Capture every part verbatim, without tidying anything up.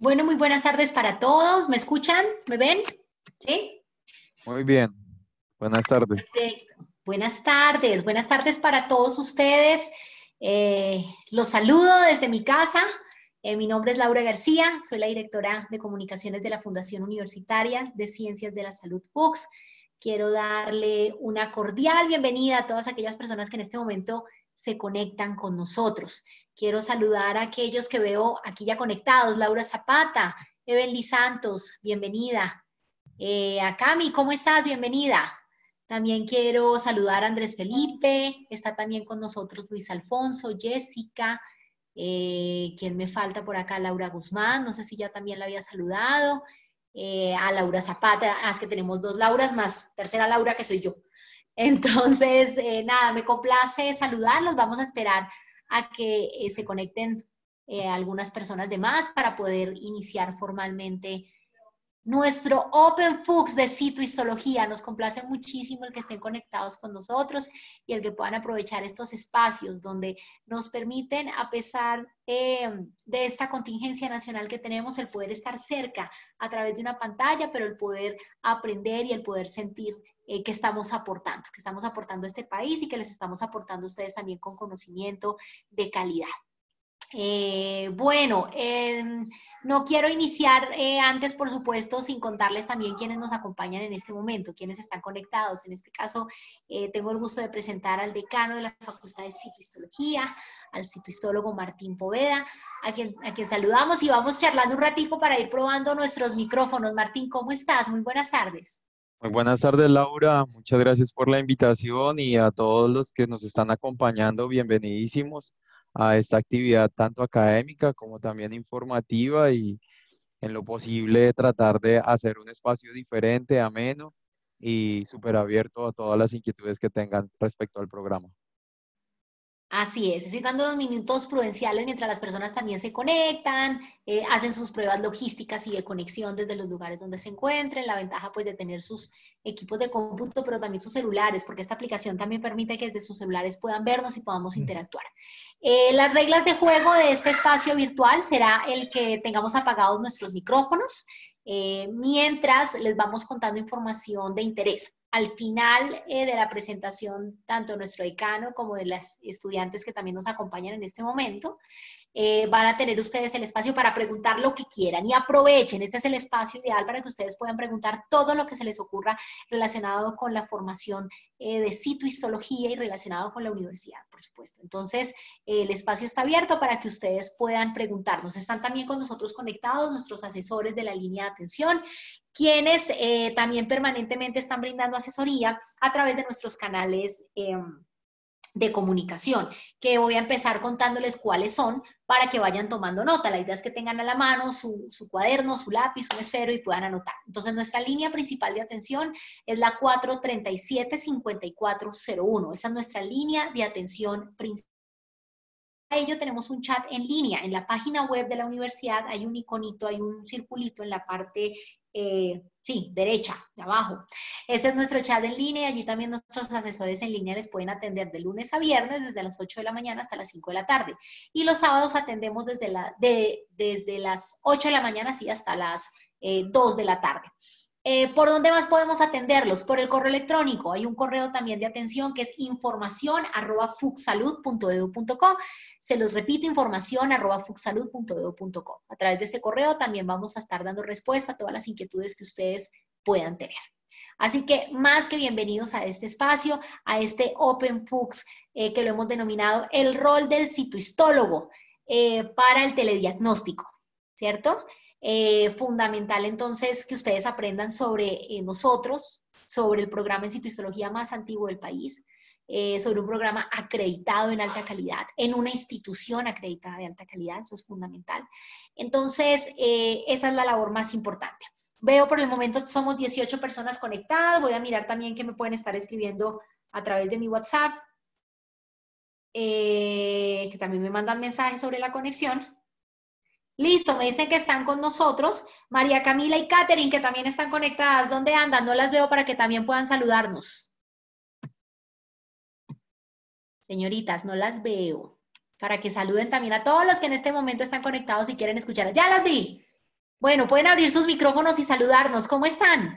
Bueno, muy buenas tardes para todos. ¿Me escuchan? ¿Me ven? ¿Sí? Muy bien, buenas tardes. Perfecto. Buenas tardes. Buenas tardes para todos ustedes. Eh, los saludo desde mi casa. Eh, mi nombre es Laura García. Soy la directora de comunicaciones de la Fundación Universitaria de Ciencias de la Salud F U C S. Quiero darle una cordial bienvenida a todas aquellas personas que en este momento se conectan con nosotros. Quiero saludar a aquellos que veo aquí ya conectados. Laura Zapata, Evelyn Santos, bienvenida. Eh, a Cami, ¿cómo estás? Bienvenida. También quiero saludar a Andrés Felipe, está también con nosotros Luis Alfonso, Jessica, eh, ¿quién me falta por acá? Laura Guzmán, no sé si ya también la había saludado, eh, a Laura Zapata, ah, es que tenemos dos Lauras más, tercera Laura que soy yo. Entonces, eh, nada, me complace saludarlos, vamos a esperar a que eh, se conecten eh, algunas personas de más para poder iniciar formalmente nuestro Open F U C S de citohistología. Nos complace muchísimo el que estén conectados con nosotros y el que puedan aprovechar estos espacios donde nos permiten, a pesar eh, de esta contingencia nacional que tenemos, el poder estar cerca a través de una pantalla, pero el poder aprender y el poder sentir eh, que estamos aportando, que estamos aportando a este país y que les estamos aportando a ustedes también con conocimiento de calidad. Eh, bueno, eh, no quiero iniciar eh, antes, por supuesto, sin contarles también quiénes nos acompañan en este momento, quiénes están conectados. En este caso, eh, tengo el gusto de presentar al decano de la Facultad de Citohistología, al citohistólogo Martín Poveda, a quien, a quien saludamos y vamos charlando un ratico para ir probando nuestros micrófonos. Martín, ¿cómo estás? Muy buenas tardes. Muy buenas tardes, Laura. Muchas gracias por la invitación y a todos los que nos están acompañando, bienvenidísimos a esta actividad tanto académica como también informativa y en lo posible tratar de hacer un espacio diferente, ameno y súper abierto a todas las inquietudes que tengan respecto al programa. Así es, estoy dando unos minutos prudenciales mientras las personas también se conectan, eh, hacen sus pruebas logísticas y de conexión desde los lugares donde se encuentren, la ventaja pues de tener sus equipos de cómputo, pero también sus celulares, porque esta aplicación también permite que desde sus celulares puedan vernos y podamos interactuar. Eh, las reglas de juego de este espacio virtual será el que tengamos apagados nuestros micrófonos, eh, mientras les vamos contando información de interés. Al final eh, de la presentación, tanto nuestro decano como de las estudiantes que también nos acompañan en este momento, eh, van a tener ustedes el espacio para preguntar lo que quieran y aprovechen, este es el espacio ideal para que ustedes puedan preguntar todo lo que se les ocurra relacionado con la formación eh, de citohistología y relacionado con la universidad, por supuesto. Entonces, eh, el espacio está abierto para que ustedes puedan preguntarnos. Están también con nosotros conectados nuestros asesores de la línea de atención, quienes eh, también permanentemente están brindando asesoría a través de nuestros canales eh, de comunicación, que voy a empezar contándoles cuáles son para que vayan tomando nota. La idea es que tengan a la mano su, su cuaderno, su lápiz, un esfero y puedan anotar. Entonces, nuestra línea principal de atención es la cuatro treinta y siete, cincuenta y cuatro cero uno. Esa es nuestra línea de atención principal. Para ello tenemos un chat en línea. En la página web de la universidad hay un iconito, hay un circulito en la parte, eh, sí, derecha, de abajo. Ese es nuestro chat en línea y allí también nuestros asesores en línea les pueden atender de lunes a viernes desde las ocho de la mañana hasta las cinco de la tarde. Y los sábados atendemos desde, la, de, desde las ocho de la mañana sí, hasta las eh, dos de la tarde. Eh, ¿Por dónde más podemos atenderlos? Por el correo electrónico. Hay un correo también de atención que es información arroba fucsalud punto edu punto co. Se los repito, información arroba fucsalud punto edu punto co. A través de este correo también vamos a estar dando respuesta a todas las inquietudes que ustedes puedan tener. Así que más que bienvenidos a este espacio, a este Open F U C S, eh, que lo hemos denominado el rol del citohistólogo eh, para el telediagnóstico, ¿cierto? Eh, fundamental entonces que ustedes aprendan sobre eh, nosotros, sobre el programa en citohistología más antiguo del país, eh, sobre un programa acreditado en alta calidad, en una institución acreditada de alta calidad, eso es fundamental. Entonces, eh, esa es la labor más importante. Veo por el momento somos dieciocho personas conectadas, voy a mirar también que me pueden estar escribiendo a través de mi WhatsApp, eh, que también me mandan mensajes sobre la conexión. Listo, me dicen que están con nosotros. María Camila y Catherine, que también están conectadas. ¿Dónde andan? No las veo para que también puedan saludarnos. Señoritas, no las veo. Para que saluden también a todos los que en este momento están conectados y quieren escuchar. ¡Ya las vi! Bueno, pueden abrir sus micrófonos y saludarnos. ¿Cómo están?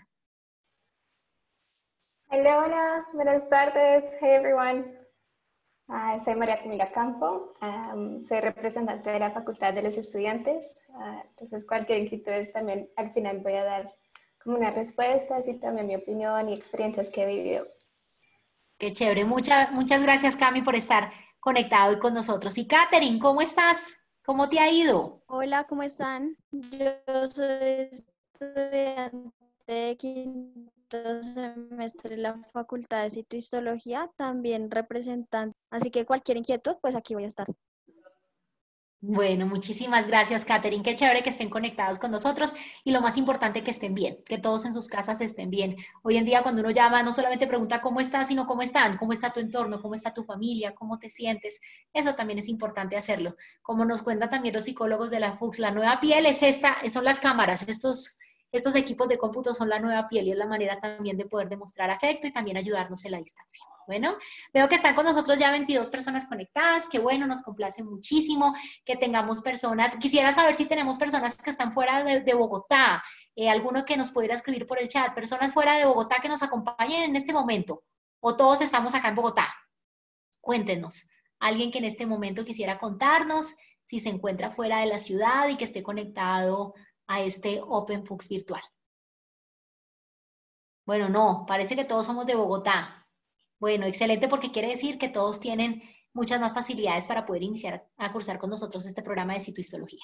Hola, hola, buenas tardes. Hey everyone. Uh, soy María Camila Campo, um, soy representante de la Facultad de los Estudiantes. Uh, entonces, cualquier inquietud también al final voy a dar como unas respuestas y también mi opinión y experiencias que he vivido. Qué chévere. Muchas, muchas gracias, Cami, por estar conectado y con nosotros. Y Katherine, ¿cómo estás? ¿Cómo te ha ido? Hola, ¿cómo están? Yo soy estudiante de quinto semestre de la Facultad de Citohistología, también representante. Así que cualquier inquietud, pues aquí voy a estar. Bueno, muchísimas gracias, Katherine. Qué chévere que estén conectados con nosotros y lo más importante, que estén bien, que todos en sus casas estén bien. Hoy en día, cuando uno llama, no solamente pregunta cómo estás, sino cómo están, cómo está tu entorno, cómo está tu familia, cómo te sientes. Eso también es importante hacerlo. Como nos cuentan también los psicólogos de la F U C S, la nueva piel es esta, son las cámaras, estos, estos equipos de cómputo son la nueva piel y es la manera también de poder demostrar afecto y también ayudarnos en la distancia. Bueno, veo que están con nosotros ya veintidós personas conectadas, qué bueno, nos complace muchísimo que tengamos personas. Quisiera saber si tenemos personas que están fuera de, de Bogotá, eh, alguno que nos pudiera escribir por el chat, personas fuera de Bogotá que nos acompañen en este momento, o todos estamos acá en Bogotá. Cuéntenos, alguien que en este momento quisiera contarnos si se encuentra fuera de la ciudad y que esté conectado a este Open F U C S virtual. Bueno, no, parece que todos somos de Bogotá. Bueno, excelente, porque quiere decir que todos tienen muchas más facilidades para poder iniciar a cursar con nosotros este programa de citohistología.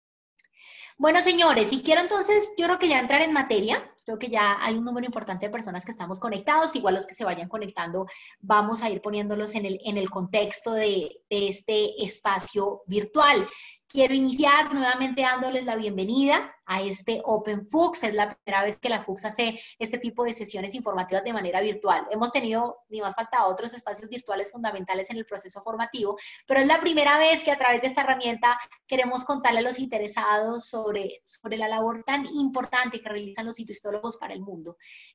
Bueno, señores, y quiero entonces, yo creo que ya entrar en materia, creo que ya hay un número importante de personas que estamos conectados, igual los que se vayan conectando, vamos a ir poniéndolos en el, en el contexto de, de este espacio virtual. Quiero iniciar nuevamente dándoles la bienvenida a este Open F U C S. Es la primera vez que la F U C S hace este tipo de sesiones informativas de manera virtual. Hemos tenido, ni más falta, otros espacios virtuales fundamentales en el proceso formativo, pero es la primera vez que a través de esta herramienta queremos contarle a los interesados sobre, sobre la labor tan importante que realizan los citohistólogos para el mundo.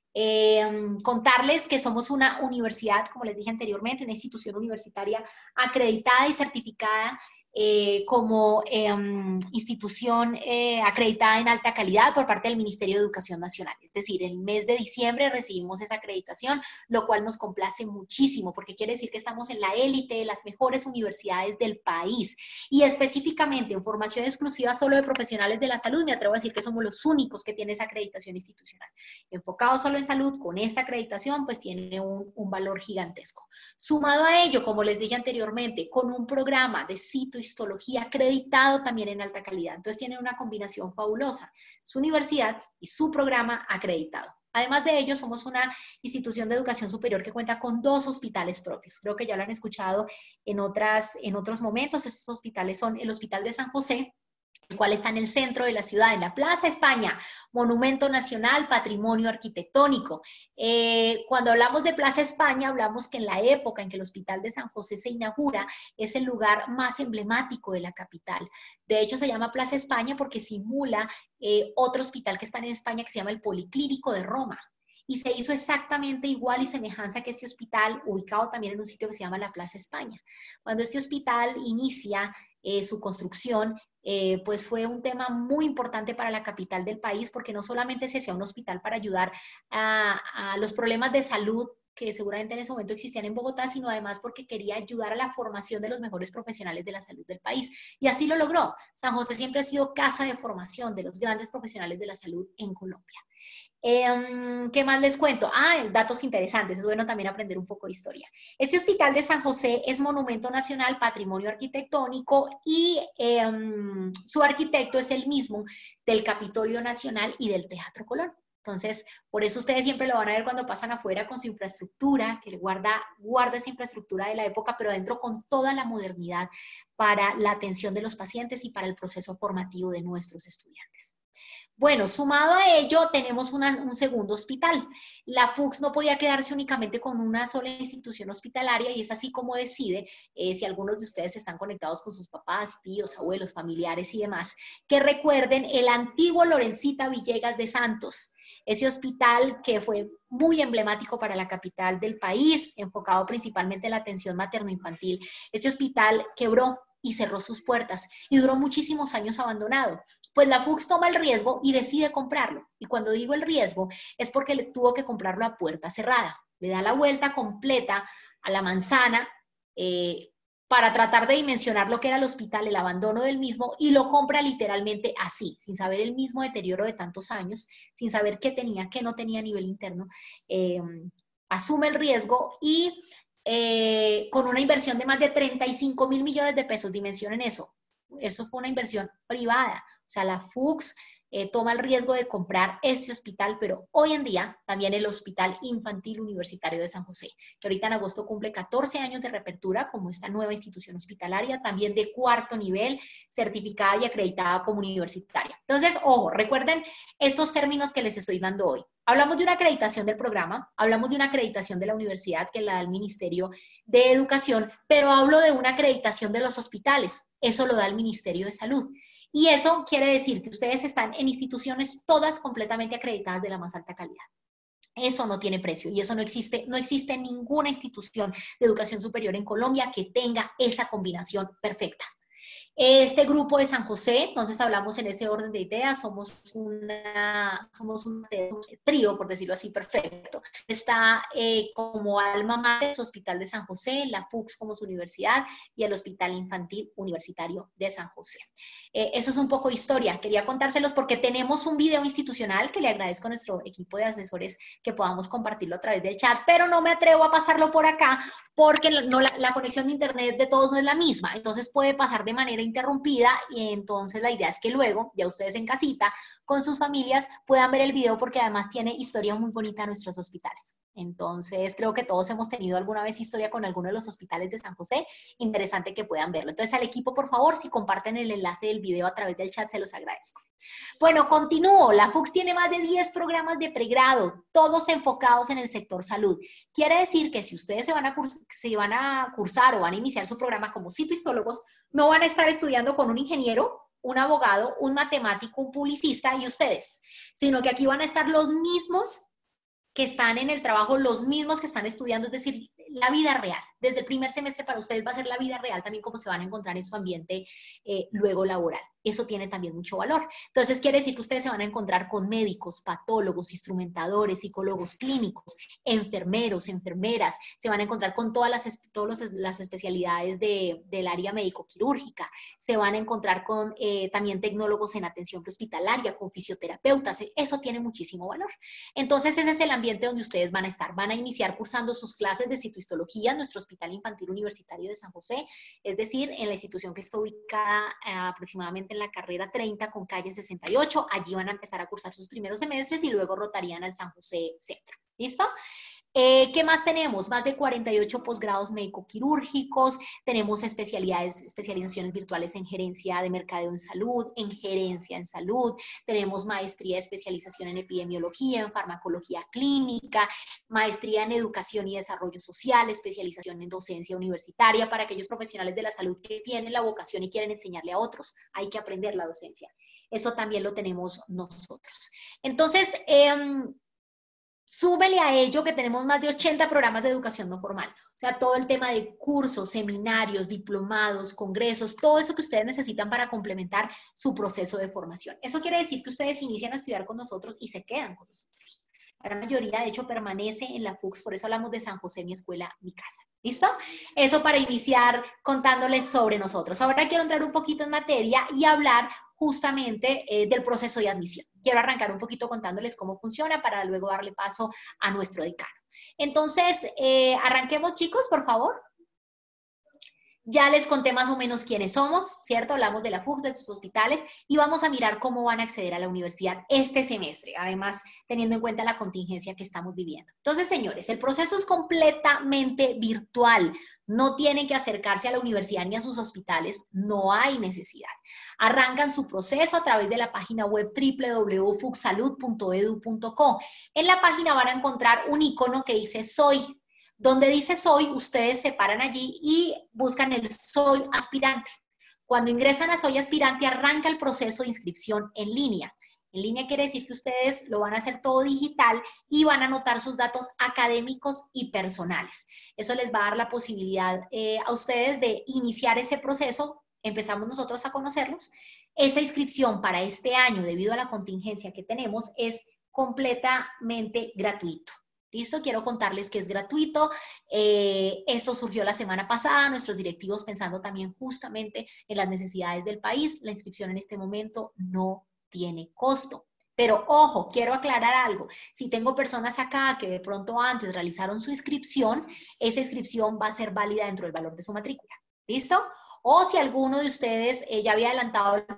Eh, contarles que somos una universidad, como les dije anteriormente, una institución universitaria acreditada y certificada Eh, como eh, institución eh, acreditada en alta calidad por parte del Ministerio de Educación Nacional. Es decir, en el mes de diciembre recibimos esa acreditación, lo cual nos complace muchísimo, porque quiere decir que estamos en la élite de las mejores universidades del país. Y específicamente en formación exclusiva solo de profesionales de la salud, me atrevo a decir que somos los únicos que tienen esa acreditación institucional. Enfocado solo en salud, con esta acreditación, pues tiene un, un valor gigantesco. Sumado a ello, como les dije anteriormente, con un programa de citohistología acreditado también en alta calidad. Entonces tienen una combinación fabulosa, su universidad y su programa acreditado. Además de ello, somos una institución de educación superior que cuenta con dos hospitales propios. Creo que ya lo han escuchado en, otras, en otros momentos. Estos hospitales son el Hospital de San José, el cual está en el centro de la ciudad, en la Plaza España, Monumento Nacional, Patrimonio Arquitectónico. Eh, cuando hablamos de Plaza España, hablamos que en la época en que el Hospital de San José se inaugura, es el lugar más emblemático de la capital. De hecho, se llama Plaza España porque simula eh, otro hospital que está en España que se llama el Policlínico de Roma. Y se hizo exactamente igual y semejanza que este hospital, ubicado también en un sitio que se llama la Plaza España. Cuando este hospital inicia eh, su construcción, Eh, pues fue un tema muy importante para la capital del país, porque no solamente se hacía un hospital para ayudar a, a los problemas de salud que seguramente en ese momento existían en Bogotá, sino además porque quería ayudar a la formación de los mejores profesionales de la salud del país. Y así lo logró. San José siempre ha sido casa de formación de los grandes profesionales de la salud en Colombia. Eh, ¿Qué más les cuento? Ah, datos interesantes, es bueno también aprender un poco de historia. Este Hospital de San José es Monumento Nacional, Patrimonio Arquitectónico, y eh, su arquitecto es el mismo del Capitolio Nacional y del Teatro Colón. Entonces, por eso ustedes siempre lo van a ver cuando pasan afuera con su infraestructura, que guarda, guarda esa infraestructura de la época, pero adentro con toda la modernidad para la atención de los pacientes y para el proceso formativo de nuestros estudiantes. Bueno, sumado a ello, tenemos una, un segundo hospital. La F U C S no podía quedarse únicamente con una sola institución hospitalaria, y es así como decide, eh, si algunos de ustedes están conectados con sus papás, tíos, abuelos, familiares y demás, que recuerden el antiguo Lorencita Villegas de Santos, ese hospital que fue muy emblemático para la capital del país, enfocado principalmente en la atención materno-infantil. Este hospital quebró y cerró sus puertas y duró muchísimos años abandonado. Pues la Fuchs toma el riesgo y decide comprarlo. Y cuando digo el riesgo es porque le tuvo que comprarlo a puerta cerrada. Le da la vuelta completa a la manzana eh, para tratar de dimensionar lo que era el hospital, el abandono del mismo, y lo compra literalmente así, sin saber el mismo deterioro de tantos años, sin saber qué tenía, qué no tenía a nivel interno. Eh, asume el riesgo y eh, con una inversión de más de treinta y cinco mil millones de pesos, dimensionen eso, eso fue una inversión privada, o sea, la Fuchs eh, toma el riesgo de comprar este hospital, pero hoy en día también el Hospital Infantil Universitario de San José, que ahorita en agosto cumple catorce años de reapertura como esta nueva institución hospitalaria, también de cuarto nivel, certificada y acreditada como universitaria. Entonces, ojo, recuerden estos términos que les estoy dando hoy. Hablamos de una acreditación del programa, hablamos de una acreditación de la universidad que la da el Ministerio de Educación, pero hablo de una acreditación de los hospitales, eso lo da el Ministerio de Salud. Y eso quiere decir que ustedes están en instituciones todas completamente acreditadas de la más alta calidad. Eso no tiene precio y eso no existe, no existe ninguna institución de educación superior en Colombia que tenga esa combinación perfecta. Este grupo de San José, entonces hablamos en ese orden de ideas, somos, una, somos un trío, por decirlo así, perfecto. Está eh, como alma mater su Hospital de San José, la Fuchs como su universidad y el Hospital Infantil Universitario de San José. Eh, eso es un poco de historia, quería contárselos porque tenemos un video institucional que le agradezco a nuestro equipo de asesores que podamos compartirlo a través del chat, pero no me atrevo a pasarlo por acá porque no, la, la conexión de internet de todos no es la misma, entonces puede pasar de manera interrumpida y entonces la idea es que luego, ya ustedes en casita, con sus familias, puedan ver el video porque además tiene historia muy bonita de nuestros hospitales. Entonces, creo que todos hemos tenido alguna vez historia con alguno de los hospitales de San José, interesante que puedan verlo. Entonces, al equipo, por favor, si comparten el enlace del video a través del chat, se los agradezco. Bueno, continúo. La Fuchs tiene más de diez programas de pregrado, todos enfocados en el sector salud. Quiere decir que si ustedes se van a, curs se van a cursar o van a iniciar su programa como citohistólogos, no van a estar estudiando con un ingeniero, un abogado, un matemático, un publicista y ustedes, sino que aquí van a estar los mismos que están en el trabajo, los mismos que están estudiando, es decir, la vida real. Desde el primer semestre para ustedes va a ser la vida real también como se van a encontrar en su ambiente eh, luego laboral. Eso tiene también mucho valor. Entonces, quiere decir que ustedes se van a encontrar con médicos, patólogos, instrumentadores, psicólogos clínicos, enfermeros, enfermeras, se van a encontrar con todas las, todas las especialidades de, del área médico-quirúrgica, se van a encontrar con eh, también tecnólogos en atención prehospitalaria, con fisioterapeutas, eso tiene muchísimo valor. Entonces, ese es el ambiente donde ustedes van a estar. Van a iniciar cursando sus clases de citohistología en nuestro Hospital Infantil Universitario de San José, es decir, en la institución que está ubicada eh, aproximadamente en la carrera treinta con calle sesenta y ocho. Allí van a empezar a cursar sus primeros semestres y luego rotarían al San José Centro. ¿Listo? Eh, ¿Qué más tenemos? Más de cuarenta y ocho posgrados médico-quirúrgicos, tenemos especialidades, especializaciones virtuales en gerencia de mercadeo en salud, en gerencia en salud, tenemos maestría de especialización en epidemiología, en farmacología clínica, maestría en educación y desarrollo social, especialización en docencia universitaria para aquellos profesionales de la salud que tienen la vocación y quieren enseñarle a otros. Hay que aprender la docencia. Eso también lo tenemos nosotros. Entonces, eh, súbele a ello que tenemos más de ochenta programas de educación no formal, o sea, todo el tema de cursos, seminarios, diplomados, congresos, todo eso que ustedes necesitan para complementar su proceso de formación. Eso quiere decir que ustedes inician a estudiar con nosotros y se quedan con nosotros. La gran mayoría, de hecho, permanece en la Fuchs, por eso hablamos de San José, mi escuela, mi casa. ¿Listo? Eso para iniciar contándoles sobre nosotros. Ahora quiero entrar un poquito en materia y hablar justamente eh, del proceso de admisión. Quiero arrancar un poquito contándoles cómo funciona para luego darle paso a nuestro decano. Entonces, eh, arranquemos, chicos, por favor. Ya les conté más o menos quiénes somos, ¿cierto? Hablamos de la Fuchs, de sus hospitales, y vamos a mirar cómo van a acceder a la universidad este semestre, además teniendo en cuenta la contingencia que estamos viviendo. Entonces, señores, el proceso es completamente virtual. No tienen que acercarse a la universidad ni a sus hospitales, no hay necesidad. Arrancan su proceso a través de la página web doble u doble u doble u punto fuchsalud punto edu punto co. En la página van a encontrar un icono que dice Soy. Donde dice Soy, ustedes se paran allí y buscan el Soy Aspirante. Cuando ingresan a Soy Aspirante, arranca el proceso de inscripción en línea. En línea quiere decir que ustedes lo van a hacer todo digital y van a anotar sus datos académicos y personales. Eso les va a dar la posibilidad eh, a ustedes de iniciar ese proceso empezamos nosotros a conocerlos. Esa inscripción para este año, debido a la contingencia que tenemos, es completamente gratuito. ¿Listo? Quiero contarles que es gratuito. Eh, eso surgió la semana pasada, nuestros directivos pensando también justamente en las necesidades del país. La inscripción en este momento no tiene costo. Pero ojo, quiero aclarar algo. Si tengo personas acá que de pronto antes realizaron su inscripción, esa inscripción va a ser válida dentro del valor de su matrícula. ¿Listo? O si alguno de ustedes eh, ya había adelantado el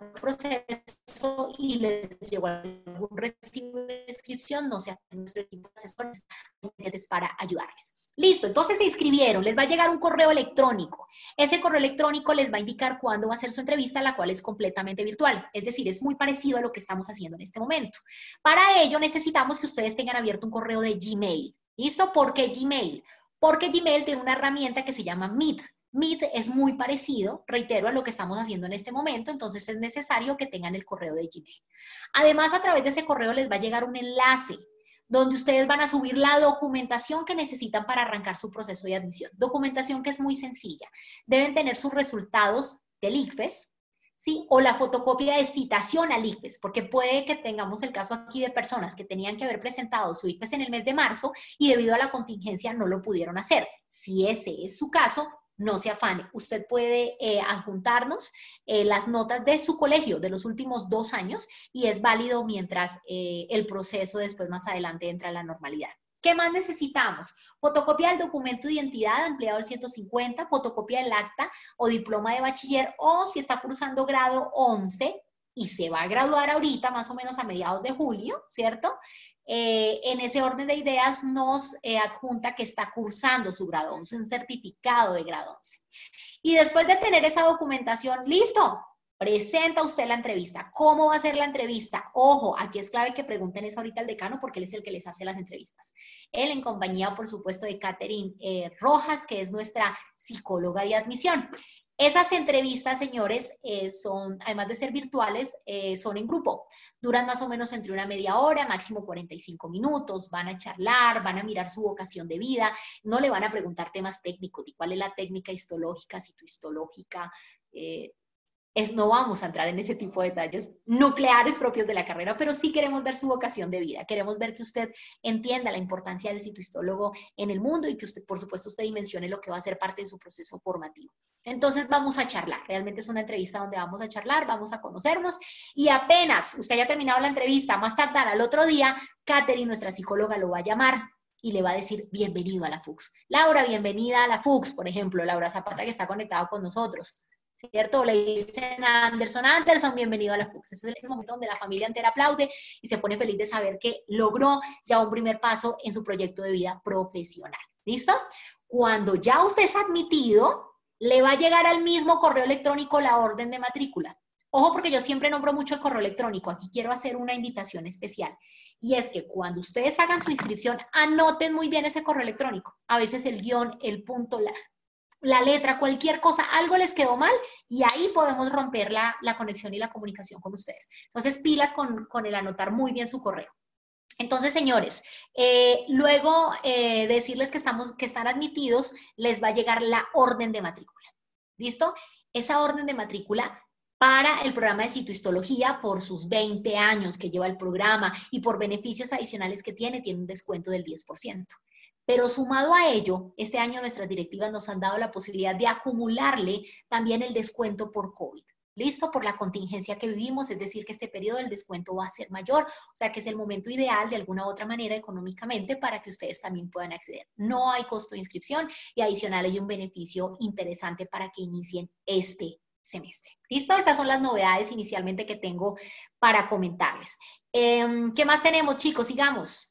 proceso y les llegó algún recibo de inscripción, no sea nuestro equipo de asesores para ayudarles. Listo, entonces se inscribieron, les va a llegar un correo electrónico. Ese correo electrónico les va a indicar cuándo va a ser su entrevista, la cual es completamente virtual. Es decir, es muy parecido a lo que estamos haciendo en este momento. Para ello necesitamos que ustedes tengan abierto un correo de Gmail. ¿Listo? ¿Por qué Gmail? Porque Gmail tiene una herramienta que se llama Meet. Meet es muy parecido, reitero, a lo que estamos haciendo en este momento, entonces es necesario que tengan el correo de Gmail. Además, a través de ese correo les va a llegar un enlace donde ustedes van a subir la documentación que necesitan para arrancar su proceso de admisión. Documentación que es muy sencilla. Deben tener sus resultados del ICFES, ¿sí? O la fotocopia de citación al ICFES, porque puede que tengamos el caso aquí de personas que tenían que haber presentado su ICFES en el mes de marzo y debido a la contingencia no lo pudieron hacer. Si ese es su caso, no se afane, usted puede eh, adjuntarnos eh, las notas de su colegio de los últimos dos años y es válido mientras eh, el proceso después más adelante entra a la normalidad. ¿Qué más necesitamos? Fotocopia del documento de identidad empleado el ciento cincuenta, fotocopia del acta o diploma de bachiller o si está cursando grado once y se va a graduar ahorita más o menos a mediados de julio, ¿cierto? Eh, en ese orden de ideas nos eh, adjunta que está cursando su grado once, un certificado de grado once. Y después de tener esa documentación, listo, presenta usted la entrevista. ¿Cómo va a ser la entrevista? Ojo, aquí es clave que pregunten eso ahorita al decano porque él es el que les hace las entrevistas. Él en compañía, por supuesto, de Catherine eh, Rojas, que es nuestra psicóloga de admisión. Esas entrevistas, señores, eh, son, además de ser virtuales, eh, son en grupo. Duran más o menos entre una media hora, máximo cuarenta y cinco minutos. Van a charlar, van a mirar su vocación de vida. No le van a preguntar temas técnicos, de cuál es la técnica histológica, citohistológica. Eh, es, no vamos a entrar en ese tipo de detalles nucleares propios de la carrera, pero sí queremos ver su vocación de vida. Queremos ver que usted entienda la importancia del citohistólogo en el mundo y que usted, por supuesto, usted dimensione lo que va a ser parte de su proceso formativo. Entonces vamos a charlar, realmente es una entrevista donde vamos a charlar, vamos a conocernos y apenas usted haya terminado la entrevista, más tardar al otro día, Catherine, nuestra psicóloga, lo va a llamar y le va a decir bienvenido a la F U C S. Laura, bienvenida a la F U C S, por ejemplo, Laura Zapata que está conectado con nosotros, ¿cierto? Le dicen a Anderson, Anderson, bienvenido a la F U C S. Ese es el momento donde la familia entera aplaude y se pone feliz de saber que logró ya un primer paso en su proyecto de vida profesional. ¿Listo? Cuando ya usted es admitido, le va a llegar al mismo correo electrónico la orden de matrícula. Ojo, porque yo siempre nombro mucho el correo electrónico. Aquí quiero hacer una invitación especial. Y es que cuando ustedes hagan su inscripción, anoten muy bien ese correo electrónico. A veces el guión, el punto, la, la letra, cualquier cosa, algo les quedó mal y ahí podemos romper la, la conexión y la comunicación con ustedes. Entonces, pilas con, con el anotar muy bien su correo. Entonces, señores, eh, luego eh, decirles que, estamos, que están admitidos, les va a llegar la orden de matrícula. ¿Listo? Esa orden de matrícula para el programa de citohistología, por sus veinte años que lleva el programa y por beneficios adicionales que tiene, tiene un descuento del diez por ciento. Pero sumado a ello, este año nuestras directivas nos han dado la posibilidad de acumularle también el descuento por COVID. ¿Listo? Por la contingencia que vivimos, es decir, que este periodo del descuento va a ser mayor, o sea que es el momento ideal de alguna u otra manera económicamente para que ustedes también puedan acceder. No hay costo de inscripción y adicional hay un beneficio interesante para que inicien este semestre. ¿Listo? Estas son las novedades inicialmente que tengo para comentarles. Eh, ¿Qué más tenemos, chicos? Sigamos.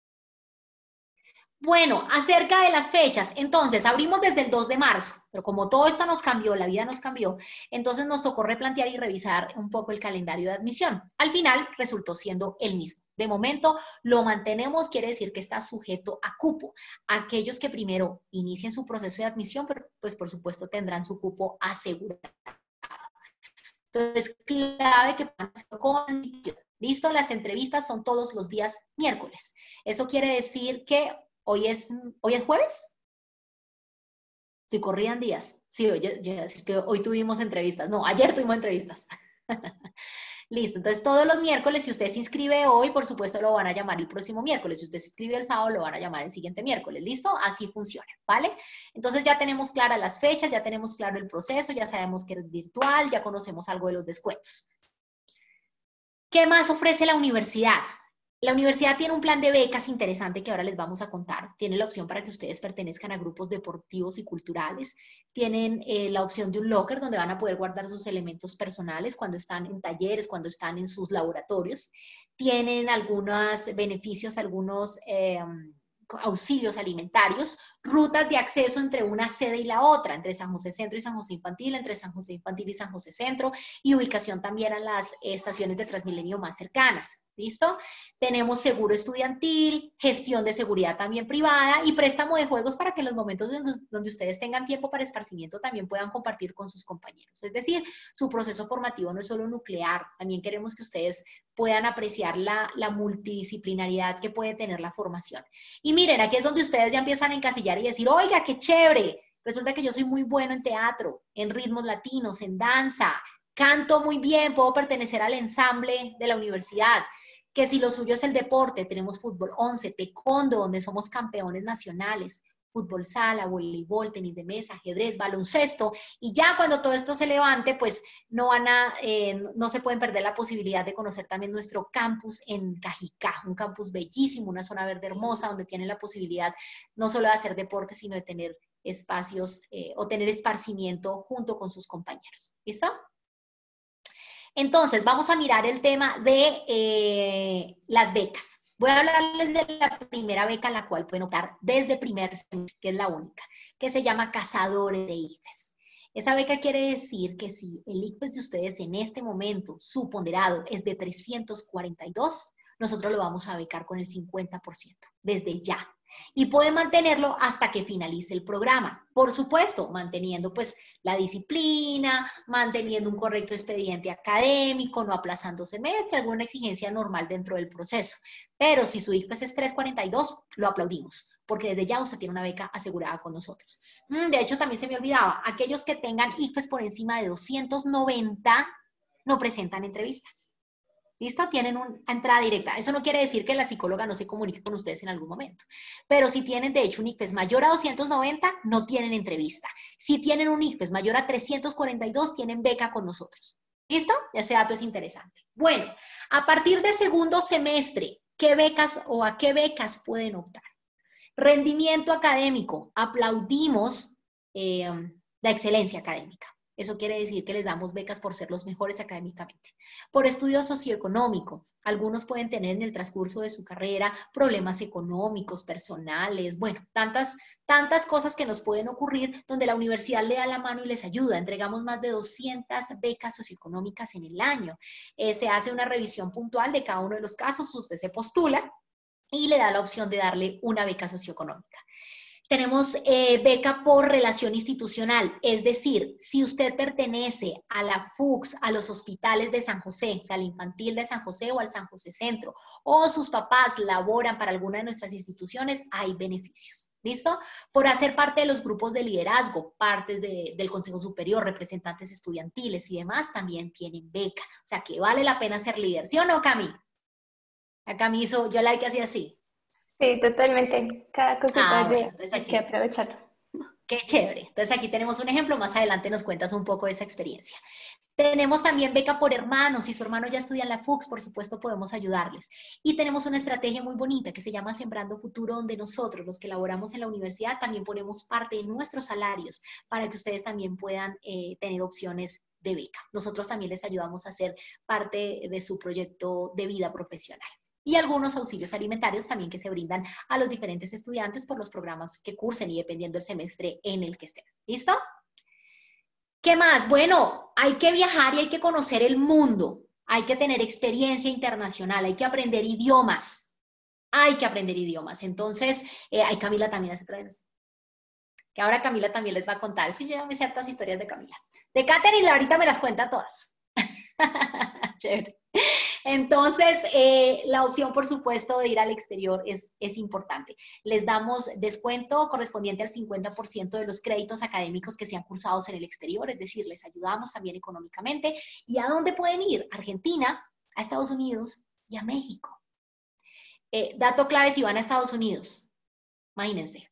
Bueno, acerca de las fechas, entonces abrimos desde el dos de marzo, pero como todo esto nos cambió, la vida nos cambió, entonces nos tocó replantear y revisar un poco el calendario de admisión. Al final resultó siendo el mismo. De momento lo mantenemos, quiere decir que está sujeto a cupo. Aquellos que primero inicien su proceso de admisión, pues por supuesto tendrán su cupo asegurado. Entonces, clave que puedan hacer con... ¿Listo? Las entrevistas son todos los días miércoles. Eso quiere decir que... ¿Hoy es, ¿Hoy es jueves? Estoy corrida en días. Sí, oye, yo iba a decir que hoy tuvimos entrevistas. No, ayer tuvimos entrevistas. Listo, entonces todos los miércoles, si usted se inscribe hoy, por supuesto lo van a llamar el próximo miércoles. Si usted se inscribe el sábado, lo van a llamar el siguiente miércoles. ¿Listo? Así funciona, ¿vale? Entonces ya tenemos claras las fechas, ya tenemos claro el proceso, ya sabemos que es virtual, ya conocemos algo de los descuentos. ¿Qué más ofrece la universidad? La universidad tiene un plan de becas interesante que ahora les vamos a contar. Tiene la opción para que ustedes pertenezcan a grupos deportivos y culturales. Tienen eh, la opción de un locker donde van a poder guardar sus elementos personales cuando están en talleres, cuando están en sus laboratorios. Tienen algunos beneficios, algunos eh, auxilios alimentarios, rutas de acceso entre una sede y la otra, entre San José Centro y San José Infantil, entre San José Infantil y San José Centro, y ubicación también a las estaciones de Transmilenio más cercanas. ¿Listo? Tenemos seguro estudiantil, gestión de seguridad también privada y préstamo de juegos para que en los momentos donde ustedes tengan tiempo para esparcimiento también puedan compartir con sus compañeros. Es decir, su proceso formativo no es solo nuclear, también queremos que ustedes puedan apreciar la, la multidisciplinaridad que puede tener la formación. Y miren, aquí es donde ustedes ya empiezan a encasillar y decir, oiga, qué chévere, resulta que yo soy muy bueno en teatro, en ritmos latinos, en danza, canto muy bien, puedo pertenecer al ensamble de la universidad, que si lo suyo es el deporte, tenemos fútbol once, taekwondo, donde somos campeones nacionales, fútbol sala, voleibol, tenis de mesa, ajedrez, baloncesto, y ya cuando todo esto se levante, pues no van a, eh, no se pueden perder la posibilidad de conocer también nuestro campus en Cajicá, un campus bellísimo, una zona verde hermosa, donde tienen la posibilidad no solo de hacer deporte, sino de tener espacios eh, o tener esparcimiento junto con sus compañeros. ¿Listo? Entonces, vamos a mirar el tema de eh, las becas. Voy a hablarles de la primera beca, la cual pueden optar desde primer semestre, que es la única, que se llama Cazadores de I C F E S. Esa beca quiere decir que si el I C F E S de ustedes en este momento, su ponderado es de trescientos cuarenta y dos, nosotros lo vamos a becar con el cincuenta por ciento, desde ya. Y pueden mantenerlo hasta que finalice el programa. Por supuesto, manteniendo pues la disciplina, manteniendo un correcto expediente académico, no aplazando semestre, alguna exigencia normal dentro del proceso. Pero si su I C F E S es trescientos cuarenta y dos, lo aplaudimos, porque desde ya usted tiene una beca asegurada con nosotros. De hecho, también se me olvidaba, aquellos que tengan I C F E S por encima de doscientos noventa no presentan entrevista. ¿Listo? Tienen una entrada directa. Eso no quiere decir que la psicóloga no se comunique con ustedes en algún momento. Pero si tienen, de hecho, un I C F E S mayor a doscientos noventa, no tienen entrevista. Si tienen un I C F E S mayor a trescientos cuarenta y dos, tienen beca con nosotros. ¿Listo? Ese dato es interesante. Bueno, a partir de segundo semestre, ¿qué becas o a qué becas pueden optar? Rendimiento académico. Aplaudimos eh, la excelencia académica. Eso quiere decir que les damos becas por ser los mejores académicamente. Por estudio socioeconómico, algunos pueden tener en el transcurso de su carrera problemas económicos, personales, bueno, tantas, tantas cosas que nos pueden ocurrir donde la universidad le da la mano y les ayuda. Entregamos más de doscientas becas socioeconómicas en el año. Eh, se hace una revisión puntual de cada uno de los casos, usted se postula y le da la opción de darle una beca socioeconómica. Tenemos eh, beca por relación institucional, es decir, si usted pertenece a la F U C S, a los hospitales de San José, o sea, al infantil de San José o al San José Centro, o sus papás laboran para alguna de nuestras instituciones, hay beneficios. ¿Listo? Por hacer parte de los grupos de liderazgo, partes de, del Consejo Superior, representantes estudiantiles y demás, también tienen beca. O sea, que vale la pena ser líder, ¿sí o no, Cami? A Cami hizo, yo la que hacía así. Sí, totalmente. Cada cosita Ah, bueno, llega, entonces hay aquí, que aprovecharlo. qué chévere. Entonces aquí tenemos un ejemplo, más adelante nos cuentas un poco de esa experiencia. Tenemos también beca por hermanos, si su hermano ya estudia en la F U C S, por supuesto podemos ayudarles. Y tenemos una estrategia muy bonita que se llama Sembrando Futuro, donde nosotros, los que laboramos en la universidad, también ponemos parte de nuestros salarios para que ustedes también puedan eh, tener opciones de beca. Nosotros también les ayudamos a ser parte de su proyecto de vida profesional. Y algunos auxilios alimentarios también que se brindan a los diferentes estudiantes por los programas que cursen y dependiendo del semestre en el que estén. ¿Listo? ¿Qué más? Bueno, hay que viajar y hay que conocer el mundo. Hay que tener experiencia internacional, hay que aprender idiomas. Hay que aprender idiomas. Entonces, eh, ay, Camila también hace tres. Que ahora Camila también les va a contar. Sí, yo ya me sé ciertas historias de Camila. De Katherine ahorita me las cuenta todas. Chévere. Entonces, eh, la opción, por supuesto, de ir al exterior es, es importante. Les damos descuento correspondiente al cincuenta por ciento de los créditos académicos que sean cursados en el exterior, es decir, les ayudamos también económicamente. ¿Y a dónde pueden ir? Argentina, a Estados Unidos y a México. Eh, dato clave si van a Estados Unidos, imagínense,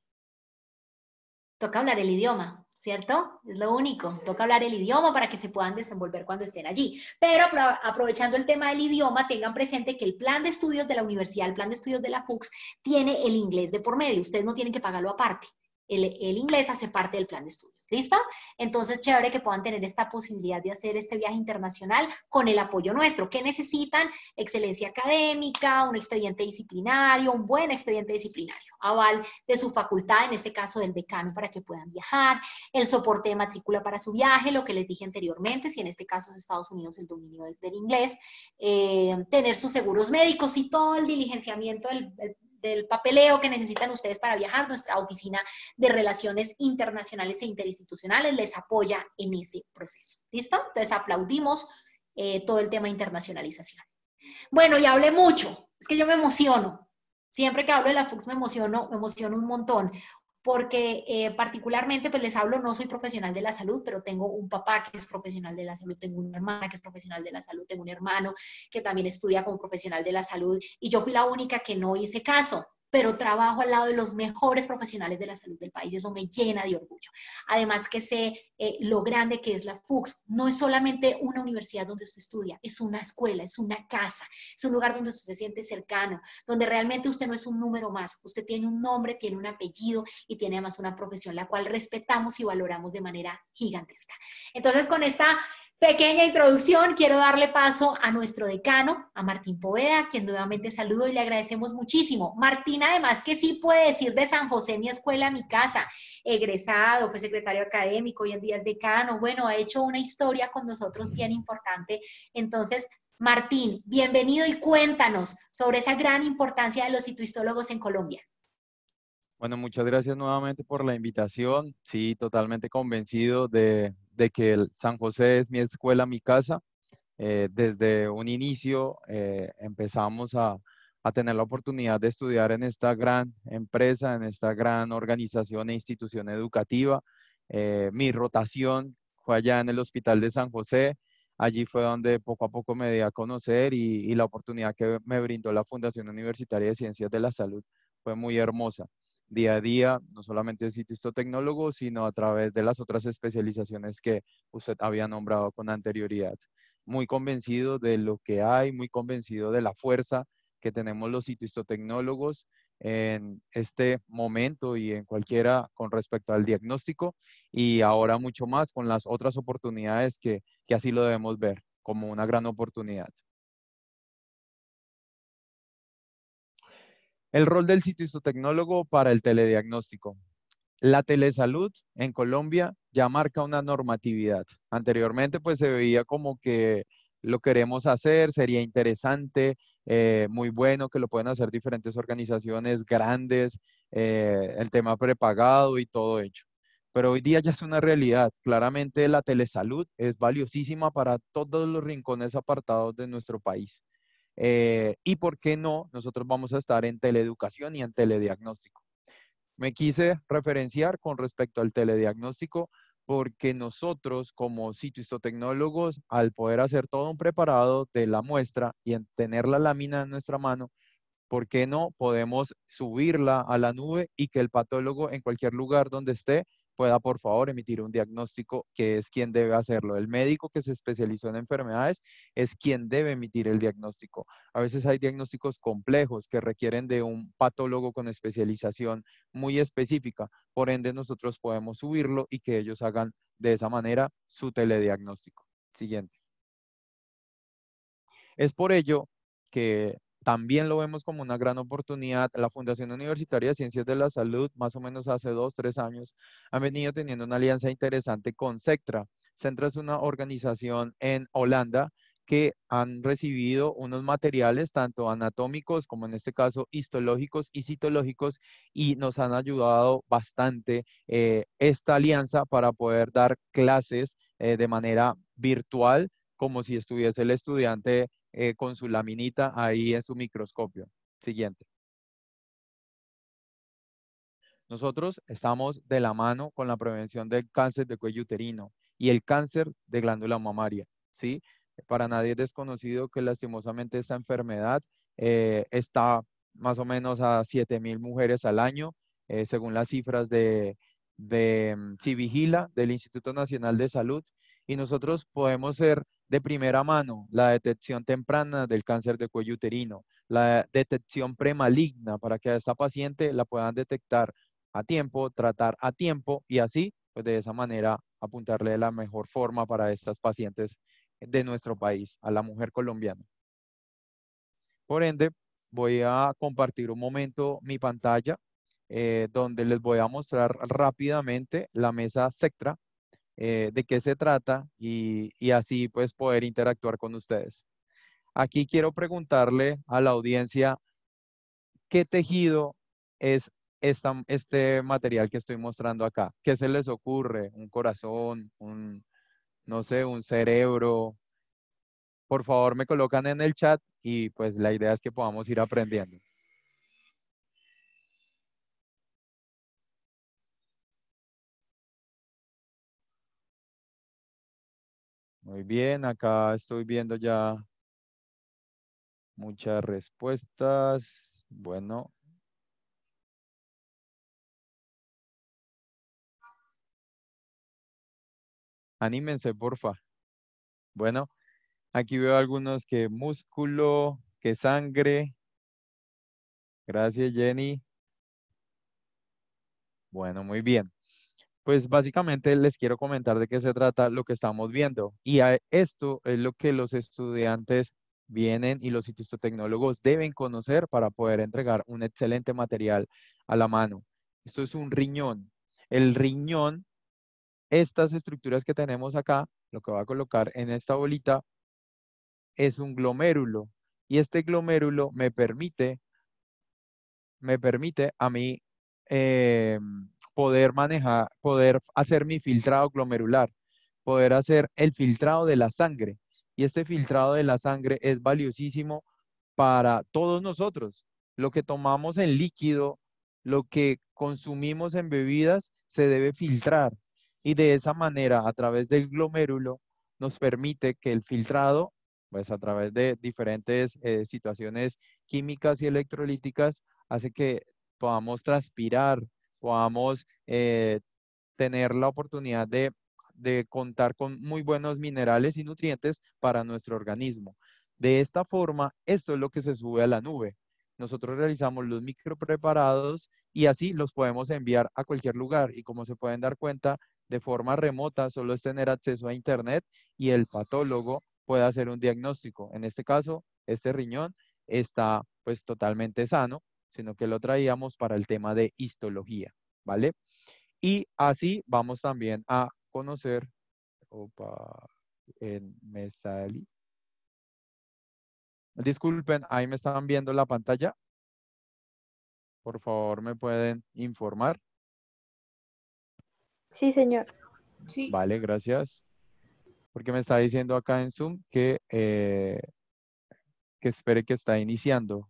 toca hablar el idioma, ¿cierto? Es lo único, toca hablar el idioma para que se puedan desenvolver cuando estén allí. Pero aprovechando el tema del idioma, tengan presente que el plan de estudios de la universidad, el plan de estudios de la F U C S, tiene el inglés de por medio, ustedes no tienen que pagarlo aparte. El, el inglés hace parte del plan de estudios. ¿Listo? Entonces, chévere que puedan tener esta posibilidad de hacer este viaje internacional con el apoyo nuestro. ¿Qué necesitan? Excelencia académica, un expediente disciplinario, un buen expediente disciplinario, aval de su facultad, en este caso del decano, para que puedan viajar, el soporte de matrícula para su viaje, lo que les dije anteriormente, si en este caso es Estados Unidos, el dominio del, del inglés, eh, tener sus seguros médicos y todo el diligenciamiento del, del del papeleo que necesitan ustedes para viajar. Nuestra oficina de relaciones internacionales e interinstitucionales les apoya en ese proceso. ¿Listo? Entonces aplaudimos eh, todo el tema de internacionalización. Bueno, y hablé mucho. Es que yo me emociono. Siempre que hablo de la F U C S me emociono, me emociono un montón. Porque eh, particularmente, pues les hablo, no soy profesional de la salud, pero tengo un papá que es profesional de la salud, tengo una hermana que es profesional de la salud, tengo un hermano que también estudia como profesional de la salud, y yo fui la única que no hice caso, pero trabajo al lado de los mejores profesionales de la salud del país, eso me llena de orgullo. Además que sé eh, lo grande que es la F U C S, no es solamente una universidad donde usted estudia, es una escuela, es una casa, es un lugar donde usted se siente cercano, donde realmente usted no es un número más, usted tiene un nombre, tiene un apellido y tiene además una profesión la cual respetamos y valoramos de manera gigantesca. Entonces, con esta pequeña introducción, quiero darle paso a nuestro decano, a Martín Poveda, a quien nuevamente saludo y le agradecemos muchísimo. Martín, además, que sí puede decir de San José, mi escuela, mi casa, egresado, fue secretario académico, hoy en día es decano, bueno, ha hecho una historia con nosotros bien importante. Entonces, Martín, bienvenido y cuéntanos sobre esa gran importancia de los citohistólogos en Colombia. Bueno, muchas gracias nuevamente por la invitación. Sí, totalmente convencido de, de que el San José es mi escuela, mi casa. Eh, desde un inicio eh, empezamos a, a tener la oportunidad de estudiar en esta gran empresa, en esta gran organización e institución educativa. Eh, mi rotación fue allá en el Hospital de San José. Allí fue donde poco a poco me di a conocer y, y la oportunidad que me brindó la Fundación Universitaria de Ciencias de la Salud fue muy hermosa. Día a día, no solamente citohistotecnólogo, sino a través de las otras especializaciones que usted había nombrado con anterioridad. Muy convencido de lo que hay, muy convencido de la fuerza que tenemos los citohistotecnólogos en este momento y en cualquiera con respecto al diagnóstico, y ahora mucho más con las otras oportunidades que, que así lo debemos ver como una gran oportunidad. El rol del citohistotecnólogo para el telediagnóstico. La telesalud en Colombia ya marca una normatividad. Anteriormente pues se veía como que lo queremos hacer, sería interesante, eh, muy bueno, que lo pueden hacer diferentes organizaciones grandes, eh, el tema prepagado y todo hecho. Pero hoy día ya es una realidad. Claramente la telesalud es valiosísima para todos los rincones apartados de nuestro país. Eh, y por qué no, nosotros vamos a estar en teleeducación y en telediagnóstico. Me quise referenciar con respecto al telediagnóstico porque nosotros como citohistotecnólogos, al poder hacer todo un preparado de la muestra y en tener la lámina en nuestra mano, ¿por qué no podemos subirla a la nube y que el patólogo en cualquier lugar donde esté pueda, por favor, emitir un diagnóstico, que es quien debe hacerlo? El médico que se especializó en enfermedades es quien debe emitir el diagnóstico. A veces hay diagnósticos complejos que requieren de un patólogo con especialización muy específica. Por ende, nosotros podemos subirlo y que ellos hagan de esa manera su telediagnóstico. Siguiente. Es por ello que también lo vemos como una gran oportunidad. La Fundación Universitaria de Ciencias de la Salud, más o menos hace dos, tres años, ha venido teniendo una alianza interesante con Sectra. Sectra es una organización en Holanda que han recibido unos materiales tanto anatómicos como en este caso histológicos y citológicos, y nos han ayudado bastante eh, esta alianza para poder dar clases eh, de manera virtual, como si estuviese el estudiante eh, con su laminita ahí en su microscopio. Siguiente. Nosotros estamos de la mano con la prevención del cáncer de cuello uterino y el cáncer de glándula mamaria, ¿sí? Para nadie es desconocido que lastimosamente esta enfermedad eh, está más o menos a siete mil mujeres al año, eh, según las cifras de, de mm, Civigila, del Instituto Nacional de Salud, y nosotros podemos ser de primera mano la detección temprana del cáncer de cuello uterino, la detección premaligna para que a esta paciente la puedan detectar a tiempo, tratar a tiempo y así, pues de esa manera, apuntarle de la mejor forma para estas pacientes de nuestro país, a la mujer colombiana. Por ende, voy a compartir un momento mi pantalla eh, donde les voy a mostrar rápidamente la mesa Sectra, eh, de qué se trata y, y así pues poder interactuar con ustedes. Aquí quiero preguntarle a la audiencia qué tejido es esta, este material que estoy mostrando acá. ¿Qué se les ocurre? ¿Un corazón? Un, no sé, un cerebro? Por favor, me colocan en el chat y pues la idea es que podamos ir aprendiendo. Muy bien, acá estoy viendo ya muchas respuestas. Bueno. Anímense, porfa. Bueno, aquí veo algunos que músculo, que sangre. Gracias, Jenny. Bueno, muy bien. Pues básicamente les quiero comentar de qué se trata lo que estamos viendo. Y a esto es lo que los estudiantes vienen y los citostecnólogos deben conocer para poder entregar un excelente material a la mano. Esto es un riñón. El riñón, estas estructuras que tenemos acá, lo que voy a colocar en esta bolita, es un glomérulo. Y este glomérulo me permite, me permite a mí eh, poder manejar, poder hacer mi filtrado glomerular, poder hacer el filtrado de la sangre. Y este filtrado de la sangre es valiosísimo para todos nosotros. Lo que tomamos en líquido, lo que consumimos en bebidas, se debe filtrar. Y de esa manera, a través del glomérulo, nos permite que el filtrado, pues a través de diferentes eh, situaciones químicas y electrolíticas, hace que podamos transpirar, podamos eh, tener la oportunidad de, de contar con muy buenos minerales y nutrientes para nuestro organismo. De esta forma, esto es lo que se sube a la nube. Nosotros realizamos los micropreparados y así los podemos enviar a cualquier lugar. Y como se pueden dar cuenta, de forma remota, solo es tener acceso a Internet y el patólogo puede hacer un diagnóstico. En este caso, este riñón está pues totalmente sano, sino que lo traíamos para el tema de histología, ¿vale? Y así vamos también a conocer, opa, en, me salí. Disculpen, ahí me están viendo la pantalla. Por favor, ¿me pueden informar? Sí, señor. Sí. Vale, gracias. Porque me está diciendo acá en Zoom que, eh, que espere que está iniciando.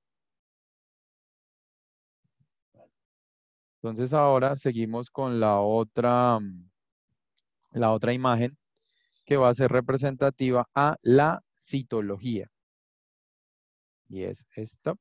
Entonces ahora seguimos con la otra, mm, la otra imagen que va a ser representativa a la citología. Y es esta.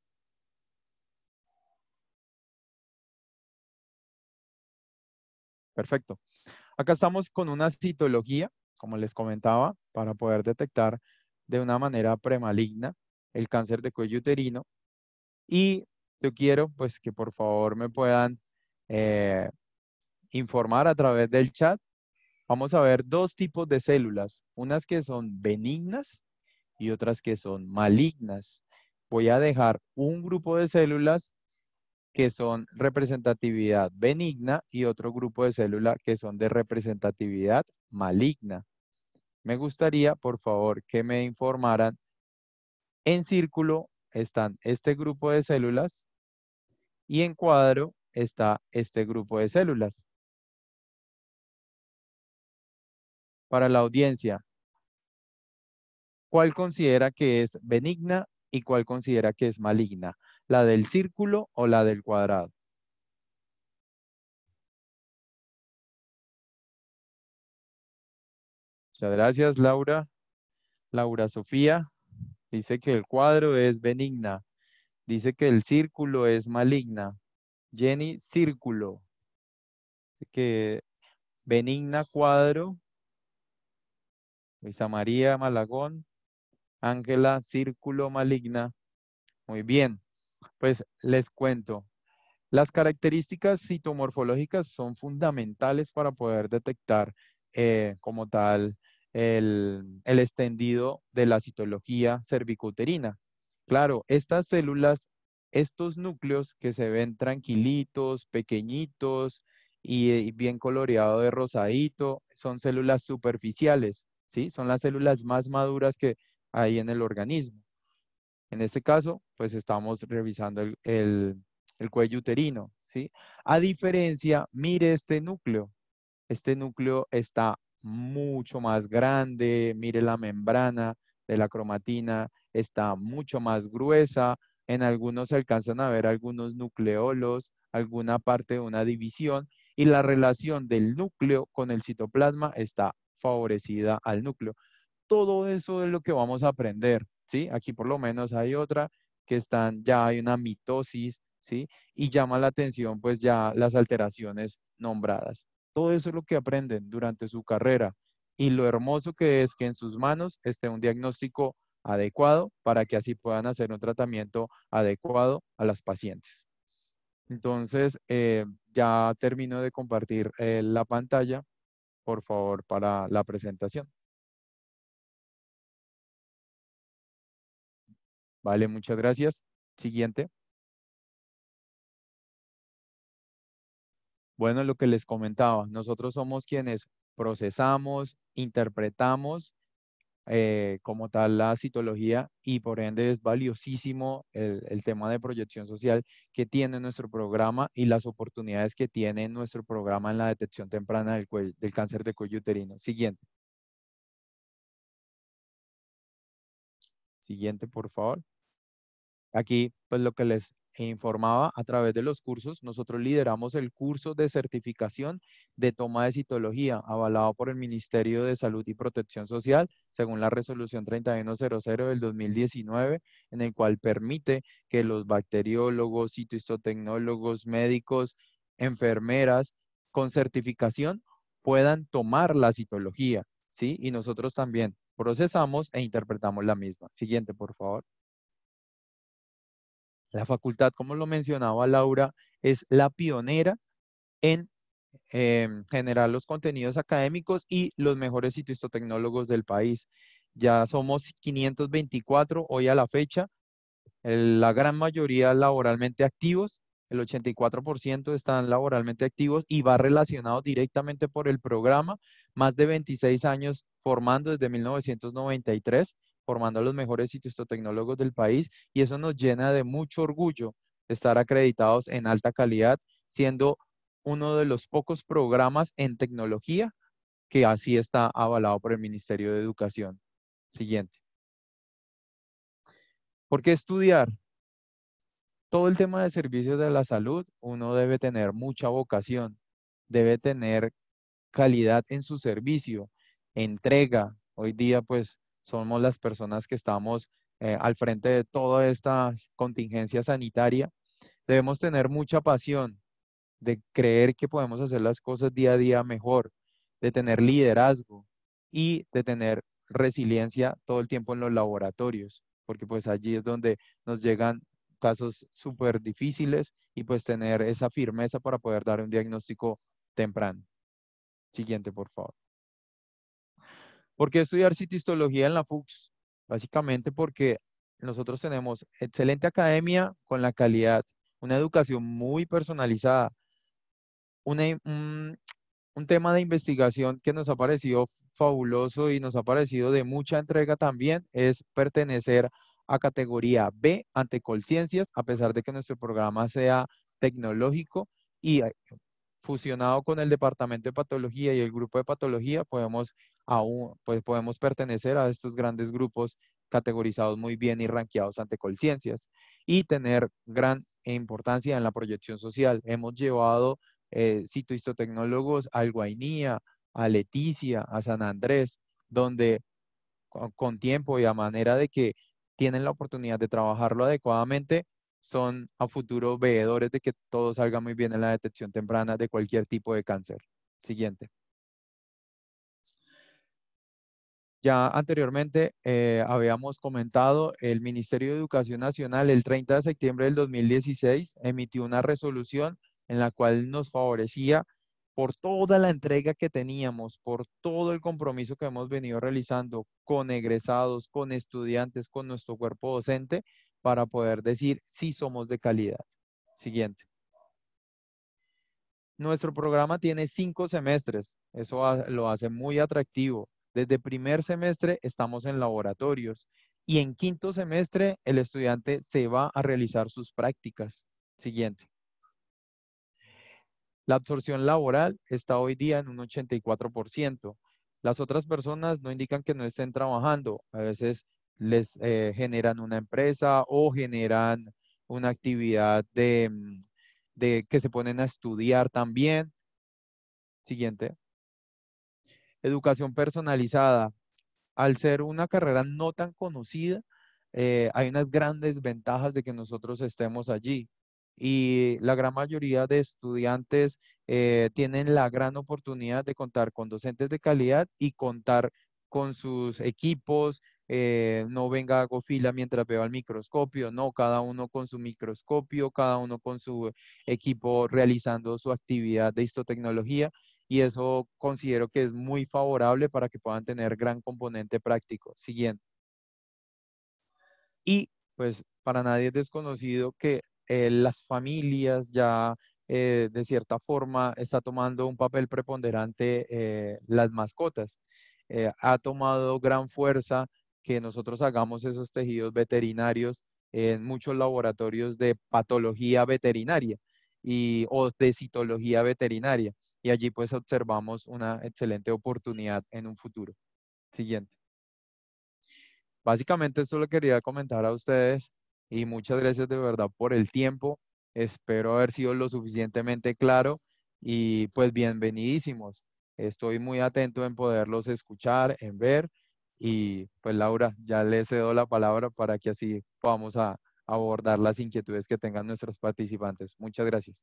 Perfecto. Acá estamos con una citología, como les comentaba, para poder detectar de una manera premaligna el cáncer de cuello uterino. Y yo quiero, pues, que por favor me puedan eh, informar a través del chat. Vamos a ver dos tipos de células, unas que son benignas y otras que son malignas. Voy a dejar un grupo de células que son representatividad benigna y otro grupo de células que son de representatividad maligna. Me gustaría, por favor, que me informaran. En círculo están este grupo de células y en cuadro está este grupo de células. Para la audiencia, ¿cuál considera que es benigna y cuál considera que es maligna? ¿La del círculo o la del cuadrado? Muchas gracias, Laura. Laura Sofía dice que el cuadro es benigna. Dice que el círculo es maligna. Jenny, círculo. Dice que benigna, cuadro. Luisa María Malagón. Ángela, círculo, maligna. Muy bien. Pues les cuento. Las características citomorfológicas son fundamentales para poder detectar eh, como tal el, el extendido de la citología cervicouterina. Claro, estas células, estos núcleos que se ven tranquilitos, pequeñitos y, y bien coloreado de rosadito, son células superficiales, ¿sí? Son las células más maduras que hay en el organismo. En este caso, pues estamos revisando el, el, el cuello uterino, ¿sí? A diferencia, mire este núcleo. Este núcleo está mucho más grande, mire la membrana de la cromatina, está mucho más gruesa. En algunos se alcanzan a ver algunos nucleolos, alguna parte de una división, y la relación del núcleo con el citoplasma está favorecida al núcleo. Todo eso es lo que vamos a aprender, ¿sí? Aquí por lo menos hay otra que están, ya hay una mitosis, ¿sí? Y llama la atención pues ya las alteraciones nombradas. Todo eso es lo que aprenden durante su carrera y lo hermoso que es que en sus manos esté un diagnóstico adecuado para que así puedan hacer un tratamiento adecuado a las pacientes. Entonces, eh, ya termino de compartir eh, la pantalla, por favor, para la presentación. Vale, muchas gracias. Siguiente. Bueno, lo que les comentaba, nosotros somos quienes procesamos, interpretamos eh, como tal la citología y por ende es valiosísimo el, el tema de proyección social que tiene nuestro programa y las oportunidades que tiene nuestro programa en la detección temprana del, cuello, del cáncer de cuello uterino. Siguiente. Siguiente, por favor. Aquí, pues lo que les informaba a través de los cursos, nosotros lideramos el curso de certificación de toma de citología, avalado por el Ministerio de Salud y Protección Social, según la resolución treinta y uno cero cero del dos mil diecinueve, en el cual permite que los bacteriólogos, citohistotecnólogos, médicos, enfermeras con certificación puedan tomar la citología, ¿sí? Y nosotros también procesamos e interpretamos la misma. Siguiente, por favor. La facultad, como lo mencionaba Laura, es la pionera en eh, generar los contenidos académicos y los mejores citohistotecnólogos del país. Ya somos quinientos veinticuatro hoy a la fecha, el- la gran mayoría laboralmente activos, el ochenta y cuatro por ciento están laboralmente activos y va relacionado directamente por el programa, más de veintiséis años formando desde mil novecientos noventa y tres, formando a los mejores citohistotecnólogos del país, y eso nos llena de mucho orgullo estar acreditados en alta calidad, siendo uno de los pocos programas en tecnología que así está avalado por el Ministerio de Educación. Siguiente. ¿Por qué estudiar? Todo el tema de servicios de la salud, uno debe tener mucha vocación, debe tener calidad en su servicio, entrega. Hoy día, pues, somos las personas que estamos eh, al frente de toda esta contingencia sanitaria. Debemos tener mucha pasión de creer que podemos hacer las cosas día a día mejor, de tener liderazgo y de tener resiliencia todo el tiempo en los laboratorios, porque pues allí es donde nos llegan casos súper difíciles y pues tener esa firmeza para poder dar un diagnóstico temprano. Siguiente, por favor. ¿Por qué estudiar citihistología en la F U C S? Básicamente porque nosotros tenemos excelente academia con la calidad, una educación muy personalizada, una, un, un tema de investigación que nos ha parecido fabuloso y nos ha parecido de mucha entrega también es pertenecer a categoría B ante Colciencias, a pesar de que nuestro programa sea tecnológico y eh, fusionado con el departamento de patología y el grupo de patología, podemos aún pues podemos pertenecer a estos grandes grupos categorizados muy bien y rankeados ante Colciencias y tener gran importancia en la proyección social. Hemos llevado eh, citohistotecnólogos al Guainía, a Leticia, a San Andrés, donde con, con tiempo y a manera de que tienen la oportunidad de trabajarlo adecuadamente, son a futuro veedores de que todo salga muy bien en la detección temprana de cualquier tipo de cáncer. Siguiente. Ya anteriormente eh, habíamos comentado, el Ministerio de Educación Nacional el treinta de septiembre del dos mil dieciséis emitió una resolución en la cual nos favorecía por toda la entrega que teníamos, por todo el compromiso que hemos venido realizando con egresados, con estudiantes, con nuestro cuerpo docente, para poder decir sí somos de calidad. Siguiente. Nuestro programa tiene cinco semestres, eso ha- lo hace muy atractivo. Desde primer semestre estamos en laboratorios y en quinto semestre el estudiante se va a realizar sus prácticas. Siguiente. La absorción laboral está hoy día en un ochenta y cuatro por ciento. Las otras personas no indican que no estén trabajando. A veces les eh, generan una empresa o generan una actividad de, mm, de que se ponen a estudiar también. Siguiente. Educación personalizada. Al ser una carrera no tan conocida, eh, hay unas grandes ventajas de que nosotros estemos allí. Y la gran mayoría de estudiantes eh, tienen la gran oportunidad de contar con docentes de calidad y contar con sus equipos. Eh, no venga, hago fila mientras veo al microscopio, no, cada uno con su microscopio, cada uno con su equipo realizando su actividad de histotecnología y eso considero que es muy favorable para que puedan tener gran componente práctico. Siguiente. Y pues para nadie es desconocido que eh, las familias ya eh, de cierta forma está tomando un papel preponderante eh, las mascotas. Eh, ha tomado gran fuerza que nosotros hagamos esos tejidos veterinarios en muchos laboratorios de patología veterinaria y, o de citología veterinaria. Y allí pues observamos una excelente oportunidad en un futuro. Siguiente. Básicamente esto lo quería comentar a ustedes y muchas gracias de verdad por el tiempo. Espero haber sido lo suficientemente claro y pues bienvenidísimos. Estoy muy atento en poderlos escuchar, en ver y pues Laura, ya le cedo la palabra para que así podamos a abordar las inquietudes que tengan nuestros participantes. Muchas gracias.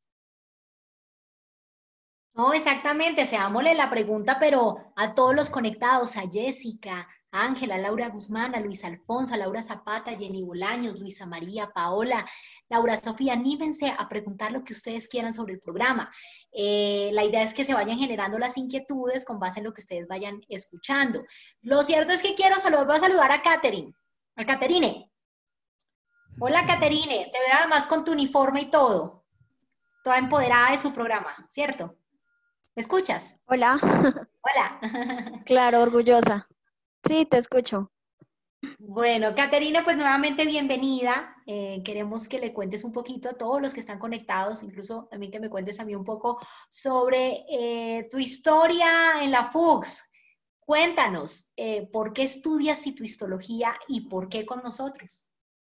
No, exactamente, seámosle la pregunta, pero a todos los conectados, a Jessica, a Ángela, a Laura Guzmán, a Luis Alfonso, a Laura Zapata, Jenny Bolaños, Luisa María, Paola, Laura Sofía, anímense a preguntar lo que ustedes quieran sobre el programa. Eh, la idea es que se vayan generando las inquietudes con base en lo que ustedes vayan escuchando. Lo cierto es que quiero solo voy a saludar a Katherine, a Caterine. Hola Caterine, te veo además con tu uniforme y todo, toda empoderada de su programa, ¿cierto? ¿Me escuchas? Hola, Hola. claro, orgullosa. Sí, te escucho. Bueno, Caterina, pues nuevamente bienvenida. Eh, queremos que le cuentes un poquito a todos los que están conectados, incluso también que me cuentes a mí un poco sobre eh, tu historia en la F U C S. Cuéntanos, eh, ¿por qué estudias citohistología y por qué con nosotros?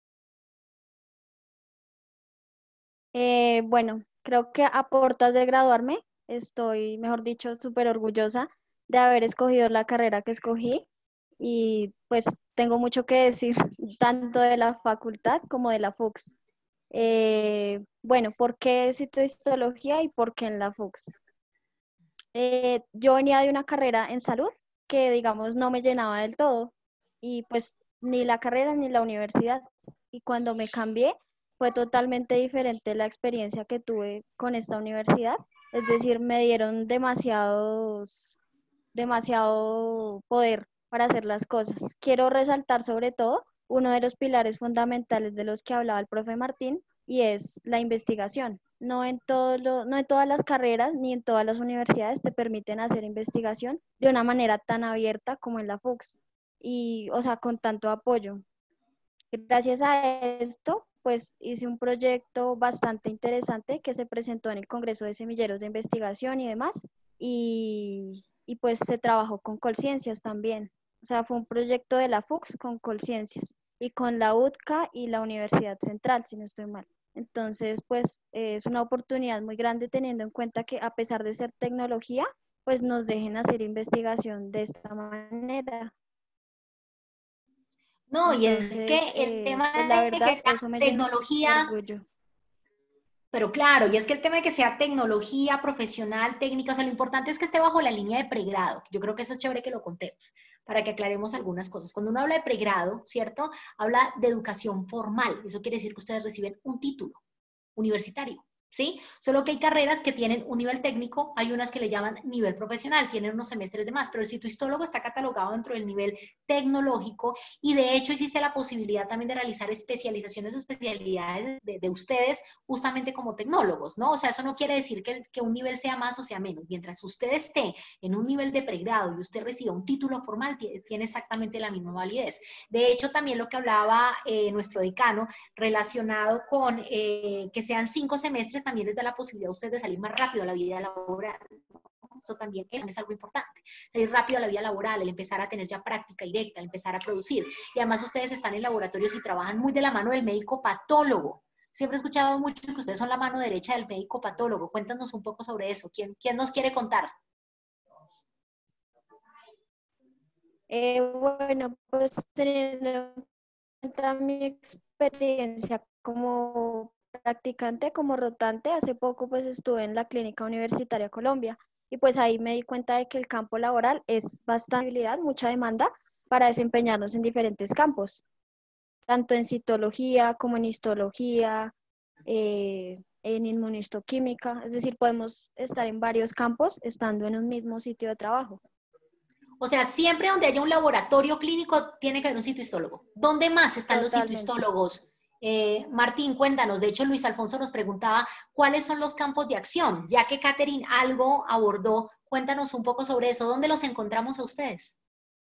Eh, bueno, creo que a portas de graduarme, estoy, mejor dicho, súper orgullosa de haber escogido la carrera que escogí y pues tengo mucho que decir tanto de la facultad como de la F U C S. Eh, bueno, ¿por qué citohistología y por qué en la F U C S? Eh, yo venía de una carrera en salud que, digamos, no me llenaba del todo y pues ni la carrera ni la universidad. Y cuando me cambié fue totalmente diferente la experiencia que tuve con esta universidad. Es decir, me dieron demasiados, demasiado poder para hacer las cosas. Quiero resaltar sobre todo uno de los pilares fundamentales de los que hablaba el profe Martín y es la investigación. No en, todo lo, no en todas las carreras ni en todas las universidades te permiten hacer investigación de una manera tan abierta como en la F U C S y, o sea, con tanto apoyo. Gracias a esto, pues hice un proyecto bastante interesante que se presentó en el Congreso de Semilleros de Investigación y demás. Y, y pues se trabajó con Colciencias también. O sea, fue un proyecto de la F U C S con Colciencias y con la U T C A y la Universidad Central, si no estoy mal. Entonces, pues eh, es una oportunidad muy grande teniendo en cuenta que a pesar de ser tecnología, pues nos dejen hacer investigación de esta manera. No, y es que Entonces, el eh, tema pues la de que verdad, sea eso me llena de tecnología, orgullo. pero claro, y es que el tema de que sea tecnología, profesional, técnica, o sea, lo importante es que esté bajo la línea de pregrado. Yo creo que eso es chévere que lo contemos, para que aclaremos algunas cosas. Cuando uno habla de pregrado, ¿cierto? Habla de educación formal. Eso quiere decir que ustedes reciben un título universitario, ¿sí? Solo que hay carreras que tienen un nivel técnico, hay unas que le llaman nivel profesional, tienen unos semestres de más, pero el citohistólogo está catalogado dentro del nivel tecnológico y de hecho existe la posibilidad también de realizar especializaciones o especialidades de, de ustedes justamente como tecnólogos, ¿no? O sea, eso no quiere decir que, que un nivel sea más o sea menos. Mientras usted esté en un nivel de pregrado y usted reciba un título formal, tiene exactamente la misma validez. De hecho, también lo que hablaba eh, nuestro decano relacionado con eh, que sean cinco semestres, también les da la posibilidad a usted de salir más rápido a la vida laboral. Eso también eso es algo importante. Salir rápido a la vida laboral, el empezar a tener ya práctica directa, el empezar a producir. Y además ustedes están en laboratorios y trabajan muy de la mano del médico patólogo. Siempre he escuchado mucho que ustedes son la mano derecha del médico patólogo. Cuéntanos un poco sobre eso. ¿Quién, quién nos quiere contar? Eh, bueno, pues teniendo en cuenta mi experiencia como practicante, como rotante, hace poco pues estuve en la Clínica Universitaria Colombia y pues ahí me di cuenta de que el campo laboral es bastante habilidad, mucha demanda para desempeñarnos en diferentes campos, tanto en citología como en histología, eh, en inmunistoquímica, es decir, podemos estar en varios campos estando en un mismo sitio de trabajo. O sea, siempre donde haya un laboratorio clínico tiene que haber un citohistólogo. ¿Dónde más están los Totalmente. citohistólogos? Eh, Martín, cuéntanos. De hecho, Luis Alfonso nos preguntaba cuáles son los campos de acción. Ya que Catherine algo abordó, cuéntanos un poco sobre eso. ¿Dónde los encontramos a ustedes?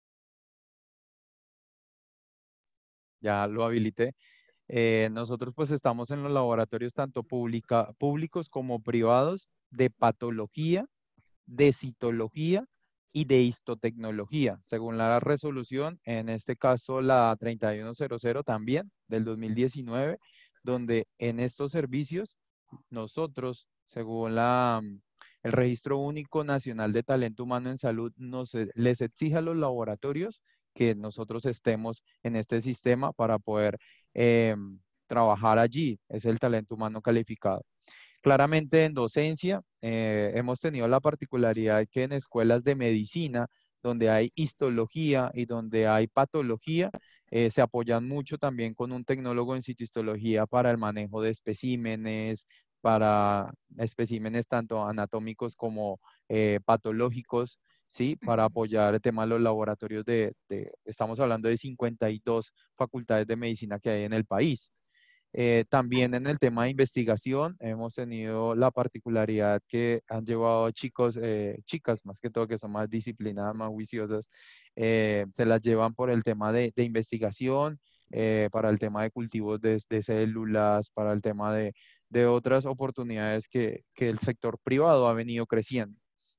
Ya lo habilité. Eh, nosotros pues estamos en los laboratorios tanto pública- públicos como privados de patología, de citología y de histotecnología, según la resolución, en este caso la treinta y uno cero cero también del dos mil diecinueve, donde en estos servicios nosotros, según la, mm, el Registro Único Nacional de Talento Humano en Salud, nos, e- les exige a los laboratorios que nosotros estemos en este sistema para poder em, trabajar allí. Es el talento humano calificado. Claramente en docencia eh, hemos tenido la particularidad que en escuelas de medicina, donde hay histología y donde hay patología, eh, se apoyan mucho también con un tecnólogo en citohistología para el manejo de especímenes, para especímenes tanto anatómicos como eh, patológicos, ¿sí? Para apoyar el tema de los laboratorios de, de, estamos hablando de cincuenta y dos facultades de medicina que hay en el país. Eh, también en el tema de investigación hemos tenido la particularidad que han llevado chicos, eh, chicas más que todo, que son más disciplinadas, más juiciosas, eh, se las llevan por el tema de, de investigación, eh, para el tema de cultivos de, de células, para el tema de, de otras oportunidades que, que el sector privado ha venido creciendo.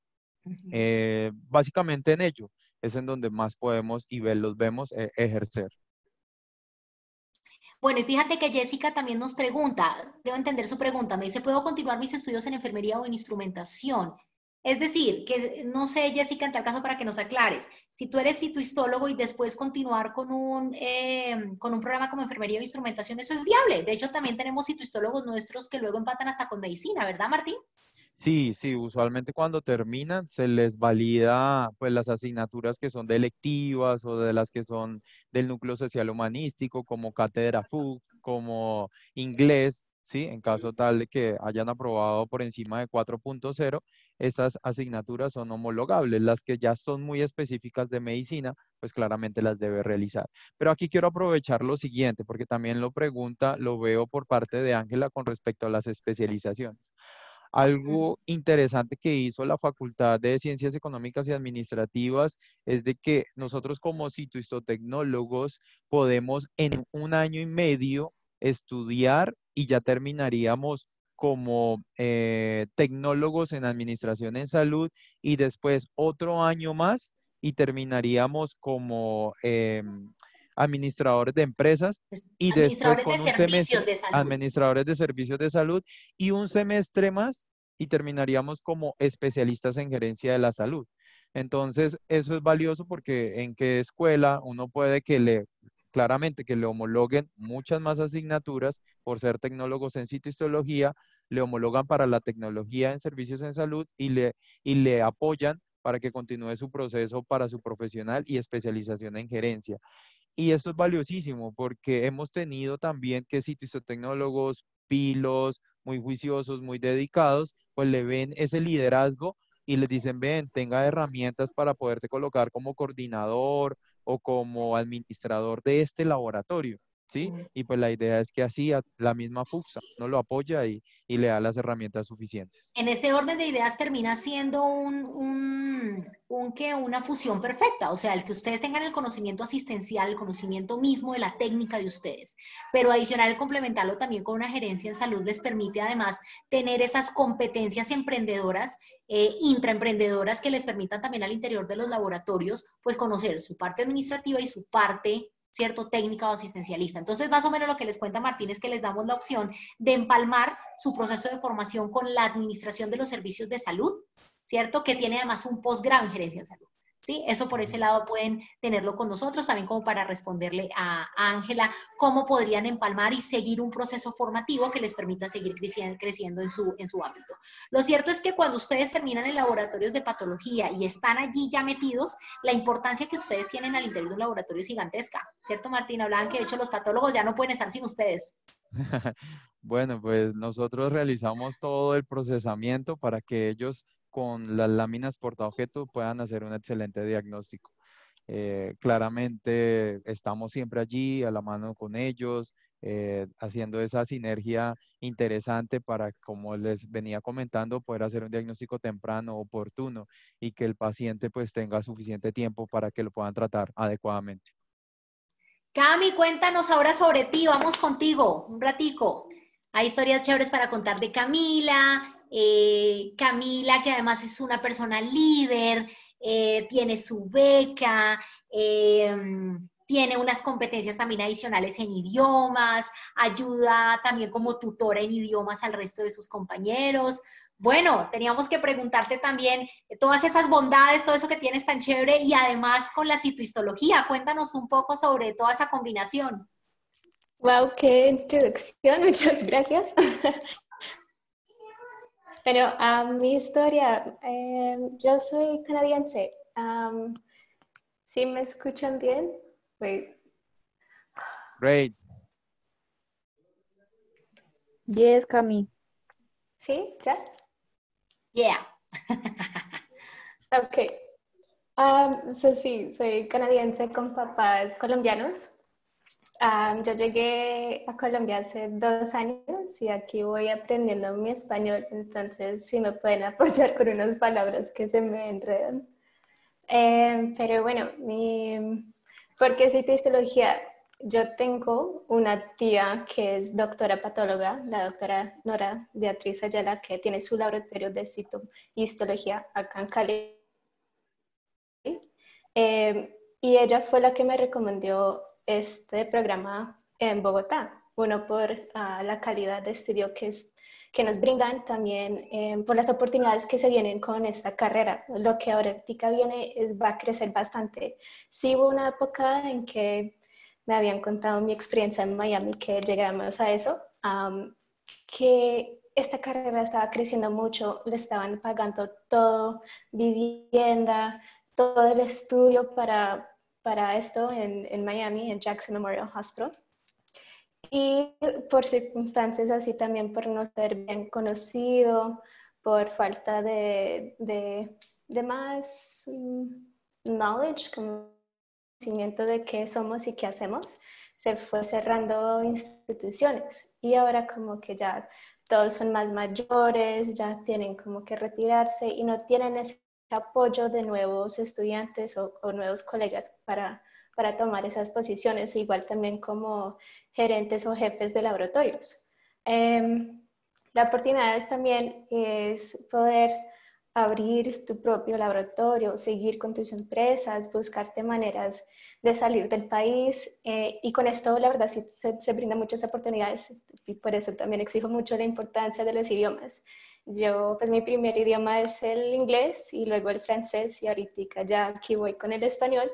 Eh, básicamente en ello es en donde más podemos y ve- los vemos eh, ejercer. Bueno, y fíjate que Jessica también nos pregunta, debo entender su pregunta, me dice, ¿puedo continuar mis estudios en enfermería o en instrumentación? Es decir, que no sé, Jessica, en tal caso para que nos aclares, si tú eres citohistólogo y después continuar con un, eh, con un programa como enfermería o instrumentación, eso es viable. De hecho, también tenemos citohistólogos nuestros que luego empatan hasta con medicina, ¿verdad, Martín? Sí, sí, usualmente cuando terminan se les valida pues las asignaturas que son delectivas o de las que son del núcleo social humanístico, como cátedra F U C, como inglés, ¿sí? En caso tal de que hayan aprobado por encima de cuatro punto cero, estas asignaturas son homologables. Las que ya son muy específicas de medicina, pues claramente las debe realizar. Pero aquí quiero aprovechar lo siguiente, porque también lo pregunta, lo veo por parte de Ángela con respecto a las especializaciones. Algo interesante que hizo la Facultad de Ciencias Económicas y Administrativas es de que nosotros como citohistotecnólogos podemos en un año y medio estudiar y ya terminaríamos como eh, tecnólogos en administración en salud y después otro año más y terminaríamos como eh, administradores de empresas y después Administradores de con un servicios semestre de salud. administradores de servicios de salud y un semestre más y terminaríamos como especialistas en gerencia de la salud. Entonces, eso es valioso porque en qué escuela uno puede que le, claramente que le homologuen muchas más asignaturas por ser tecnólogos en citohistología, le homologan para la tecnología en servicios en salud y le, y le apoyan para que continúe su proceso para su profesional y especialización en gerencia. Y esto es valiosísimo porque hemos tenido también que citostecnólogos, pilos, muy juiciosos, muy dedicados, pues le ven ese liderazgo y les dicen, ven, tenga herramientas para poderte colocar como coordinador o como administrador de este laboratorio, ¿sí? Y pues la idea es que así a- la misma FUCSA no lo apoya y, y le da las herramientas suficientes. En ese orden de ideas termina siendo un, un, un que una fusión perfecta, o sea, el que ustedes tengan el conocimiento asistencial, el conocimiento mismo de la técnica de ustedes, pero adicional el complementarlo también con una gerencia en salud les permite además tener esas competencias emprendedoras, eh, intraemprendedoras que les permitan también al interior de los laboratorios, pues conocer su parte administrativa y su parte, ¿cierto?, técnica o asistencialista. Entonces, más o menos lo que les cuenta Martín es que les damos la opción de empalmar su proceso de formación con la administración de los servicios de salud, ¿cierto? Que tiene además un posgrado en gerencia en salud. ¿Sí? Eso por ese lado pueden tenerlo con nosotros, también como para responderle a Ángela cómo podrían empalmar y seguir un proceso formativo que les permita seguir creciendo, creciendo en, su, en su ámbito. Lo cierto es que cuando ustedes terminan en laboratorios de patología y están allí ya metidos, la importancia que ustedes tienen al interior de un laboratorio es gigantesca, ¿cierto, Martín? Hablaban que de hecho los patólogos ya no pueden estar sin ustedes. Bueno, pues nosotros realizamos todo el procesamiento para que ellos con las láminas portaobjeto puedan hacer un excelente diagnóstico. Eh, claramente estamos siempre allí a la mano con ellos, eh, haciendo esa sinergia interesante para, como les venía comentando, poder hacer un diagnóstico temprano, oportuno y que el paciente pues tenga suficiente tiempo para que lo puedan tratar adecuadamente. Cami, cuéntanos ahora sobre ti, vamos contigo, un ratico. Hay historias chéveres para contar de Camila, eh, Camila que además es una persona líder, eh, tiene su beca, eh, tiene unas competencias también adicionales en idiomas, ayuda también como tutora en idiomas al resto de sus compañeros. Bueno, teníamos que preguntarte también todas esas bondades, todo eso que tienes tan chévere y además con la citohistología. Cuéntanos un poco sobre toda esa combinación. Wow, qué introducción, muchas gracias. Bueno, a mi historia, eh, yo soy canadiense. Um, ¿Sí me escuchan bien? Wait. Great. Yes, Cami. ¿Sí? ¿Ya? Yeah. Ok. Um, so, sí, soy canadiense con papás colombianos. Um, yo llegué a Colombia hace dos años y aquí voy aprendiendo mi español, entonces sí me pueden apoyar con unas palabras que se me enredan. Eh, pero bueno, mi, ¿por qué citohistología? Yo tengo una tía que es doctora patóloga, la doctora Nora Beatriz Ayala, que tiene su laboratorio de citohistología acá en Cali. Eh, y ella fue la que me recomendó este programa en Bogotá. Uno, por uh, la calidad de estudio que, es, que nos brindan, también eh, por las oportunidades que se vienen con esta carrera. Lo que ahorita viene es, va a crecer bastante. Sí hubo una época en que me habían contado mi experiencia en Miami, que llegamos a eso, um, que esta carrera estaba creciendo mucho, le estaban pagando todo, vivienda, todo el estudio para, para esto en, en Miami, en Jackson Memorial Hospital. Y por circunstancias así también, por no ser bien conocido, por falta de, de, de más um, knowledge, conocimiento de qué somos y qué hacemos, se fue cerrando instituciones. Y ahora como que ya todos son más mayores, ya tienen como que retirarse y no tienen ese apoyo de nuevos estudiantes o, o nuevos colegas para, para tomar esas posiciones, igual también como gerentes o jefes de laboratorios. Eh, la oportunidad es también es poder abrir tu propio laboratorio, seguir con tus empresas, buscarte maneras de salir del país eh, y con esto la verdad sí se, se brindan muchas oportunidades y por eso también exijo mucho la importancia de los idiomas. Yo, pues mi primer idioma es el inglés y luego el francés y ahorita ya aquí voy con el español.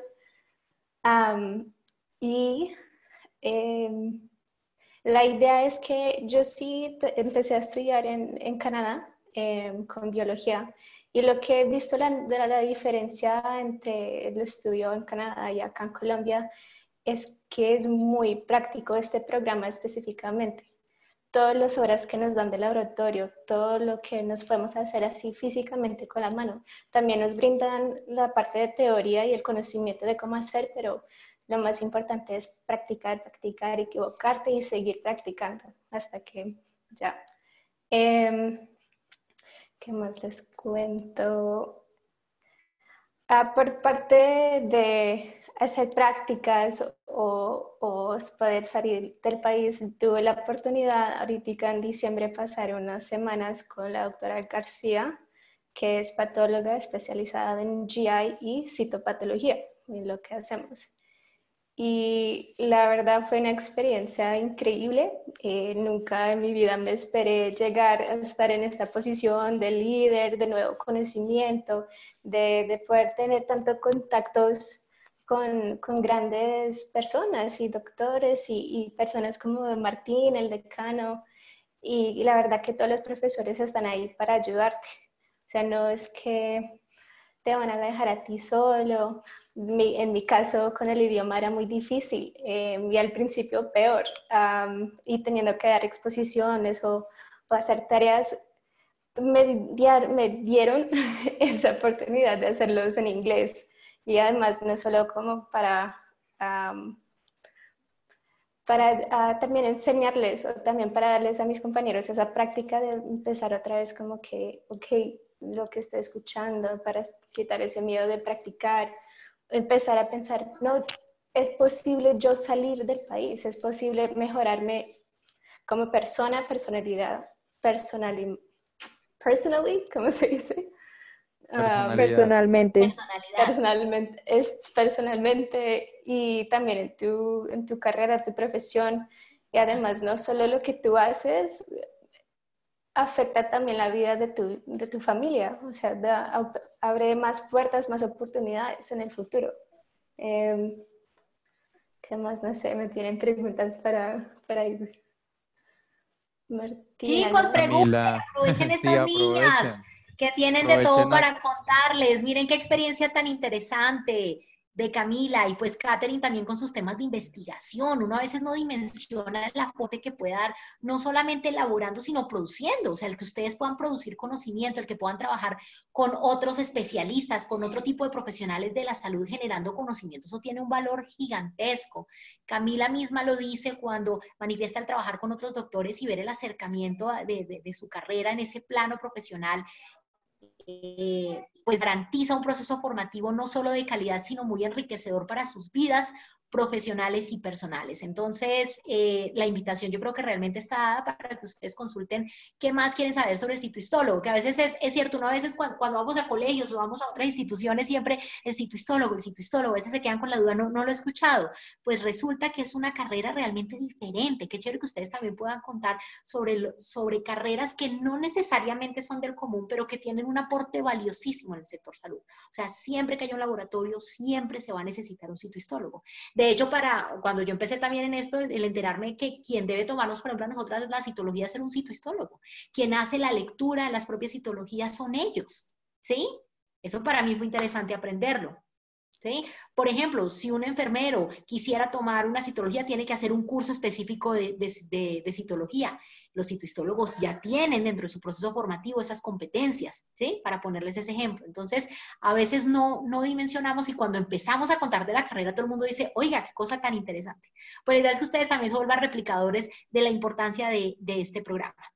Um, y eh, la idea es que yo sí empecé a estudiar en, en Canadá eh, con biología y lo que he visto la, de la, la diferencia entre el estudio en Canadá y acá en Colombia es que es muy práctico este programa específicamente. Todas las horas que nos dan de laboratorio, todo lo que nos podemos hacer así físicamente con la mano, también nos brindan la parte de teoría y el conocimiento de cómo hacer, pero lo más importante es practicar, practicar, equivocarte y seguir practicando hasta que ya. Eh, ¿Qué más les cuento? Ah, por parte de hacer prácticas o, o poder salir del país, tuve la oportunidad ahorita en diciembre pasar unas semanas con la doctora García, que es patóloga especializada en G I y citopatología, en lo que hacemos. Y la verdad fue una experiencia increíble. Eh, nunca en mi vida me esperé llegar a estar en esta posición de líder, de nuevo conocimiento, de, de poder tener tantos contactos con, con grandes personas y doctores y, y personas como Martín, el decano. Y, y la verdad que todos los profesores están ahí para ayudarte. O sea, no es que te van a dejar a ti solo. Mi, en mi caso, con el idioma era muy difícil eh, y al principio peor. Um, y teniendo que dar exposiciones o, o hacer tareas, me, me dieron esa oportunidad de hacerlos en inglés. Y además, no solo como para, um, para uh, también enseñarles o también para darles a mis compañeros esa práctica de empezar otra vez como que, ok, lo que estoy escuchando, para quitar ese miedo de practicar, empezar a pensar, no, es posible yo salir del país, es posible mejorarme como persona, personalidad, personally, personally, ¿cómo se dice? Personalidad. Um, Personalmente. Personalidad. personalmente, es personalmente y también en tu, en tu carrera, tu profesión, y además no solo lo que tú haces, afecta también la vida de tu, de tu familia, o sea, da, abre más puertas, más oportunidades en el futuro. Eh, ¿Qué más? No sé, me tienen preguntas para, para ir. Martina, Chicos, ¿no? pregunten, Camila, aprovechen sí, estas niñas aprovechen, que tienen de todo aprovechen a- para contarles. Miren qué experiencia tan interesante de Camila y pues Katherine también con sus temas de investigación. Uno a veces no dimensiona el aporte que puede dar, no solamente elaborando, sino produciendo. O sea, el que ustedes puedan producir conocimiento, el que puedan trabajar con otros especialistas, con otro tipo de profesionales de la salud generando conocimiento, eso tiene un valor gigantesco. Camila misma lo dice cuando manifiesta el trabajar con otros doctores y ver el acercamiento de, de, de su carrera en ese plano profesional. Eh, pues garantiza un proceso formativo no solo de calidad, sino muy enriquecedor para sus vidas profesionales y personales. Entonces, eh, la invitación yo creo que realmente está dada para que ustedes consulten qué más quieren saber sobre el citohistólogo, que a veces es, es cierto, uno a veces cuando, cuando vamos a colegios o vamos a otras instituciones siempre el citohistólogo, el citohistólogo, a veces se quedan con la duda, no, no lo he escuchado. Pues resulta que es una carrera realmente diferente. Qué chévere que ustedes también puedan contar sobre, lo, sobre carreras que no necesariamente son del común, pero que tienen un aporte valiosísimo en el sector salud. O sea, siempre que haya un laboratorio, siempre se va a necesitar un citohistólogo. De hecho, para cuando yo empecé también en esto, el enterarme que quien debe tomarnos, por ejemplo, a nosotras la citología es ser un citohistólogo. Quien hace la lectura de las propias citologías son ellos, ¿sí? Eso para mí fue interesante aprenderlo. ¿Sí? Por ejemplo, si un enfermero quisiera tomar una citología, tiene que hacer un curso específico de, de, de, de citología. Los citohistólogos ya tienen dentro de su proceso formativo esas competencias, ¿sí? Para ponerles ese ejemplo. Entonces, a veces no, no dimensionamos y cuando empezamos a contar de la carrera, todo el mundo dice, oiga, qué cosa tan interesante. Pues la idea es que ustedes también se vuelvan replicadores de la importancia de, de este programa.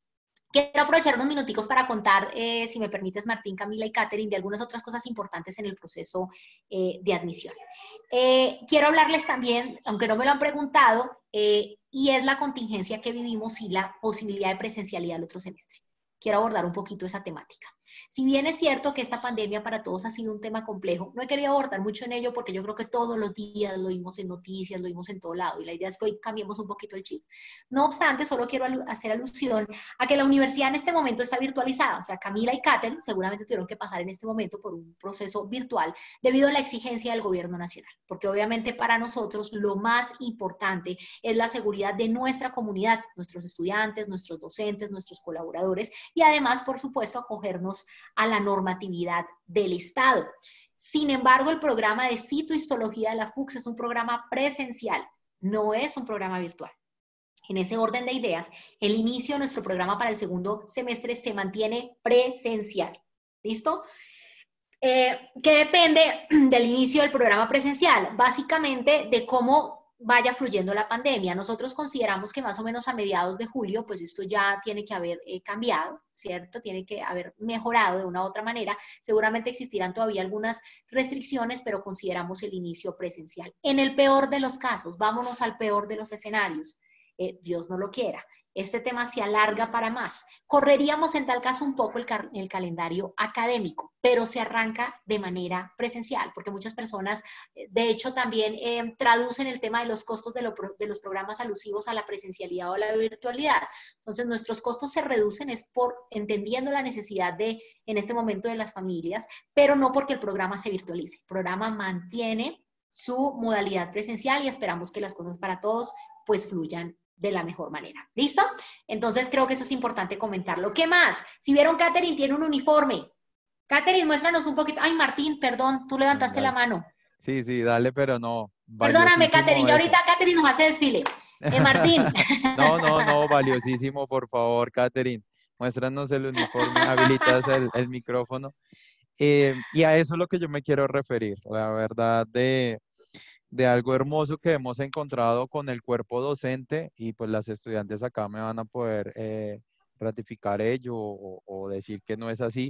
Quiero aprovechar unos minuticos para contar, eh, si me permites, Martín, Camila y Catherine, de algunas otras cosas importantes en el proceso eh, de admisión. Eh, quiero hablarles también, aunque no me lo han preguntado, eh, y es la contingencia que vivimos y la posibilidad de presencialidad el otro semestre. Quiero abordar un poquito esa temática. Si bien es cierto que esta pandemia para todos ha sido un tema complejo, no he querido abordar mucho en ello porque yo creo que todos los días lo vimos en noticias, lo vimos en todo lado, y la idea es que hoy cambiemos un poquito el chip. No obstante, solo quiero hacer alusión a que la universidad en este momento está virtualizada. O sea, Camila y Catherine seguramente tuvieron que pasar en este momento por un proceso virtual debido a la exigencia del gobierno nacional, porque obviamente para nosotros lo más importante es la seguridad de nuestra comunidad, nuestros estudiantes, nuestros docentes, nuestros colaboradores, y además, por supuesto, acogernos a la normatividad del Estado. Sin embargo, el programa de citohistología de la F U C S es un programa presencial, no es un programa virtual. En ese orden de ideas, el inicio de nuestro programa para el segundo semestre se mantiene presencial. ¿Listo? Eh, ¿Qué depende del inicio del programa presencial? Básicamente de cómo vaya fluyendo la pandemia. Nosotros consideramos que más o menos a mediados de julio, pues esto ya tiene que haber eh, cambiado, ¿cierto? Tiene que haber mejorado de una u otra manera. Seguramente existirán todavía algunas restricciones, pero consideramos el inicio presencial. En el peor de los casos, vámonos al peor de los escenarios. Eh, Dios no lo quiera, este tema se alarga para más. Correríamos en tal caso un poco el, el calendario académico, pero se arranca de manera presencial, porque muchas personas, de hecho, también eh, traducen el tema de los costos de, lo, de los programas alusivos a la presencialidad o a la virtualidad. Entonces, nuestros costos se reducen es por entendiendo la necesidad de, en este momento, de las familias, pero no porque el programa se virtualice. El programa mantiene su modalidad presencial y esperamos que las cosas para todos pues fluyan de la mejor manera. ¿Listo? Entonces creo que eso es importante comentarlo. ¿Qué más? Si vieron, Catherine tiene un uniforme. Catherine, muéstranos un poquito. Ay, Martín, perdón, tú levantaste la mano. Sí, sí, dale, pero no. Perdóname, Catherine, ya ahorita Catherine nos hace desfile. Eh, Martín. No, no, no, valiosísimo, por favor, Catherine. Muéstranos el uniforme, habilitas el, el micrófono. Eh, y a eso es lo que yo me quiero referir, la verdad, de de algo hermoso que hemos encontrado con el cuerpo docente, y pues las estudiantes acá me van a poder eh, ratificar ello o, o decir que no es así,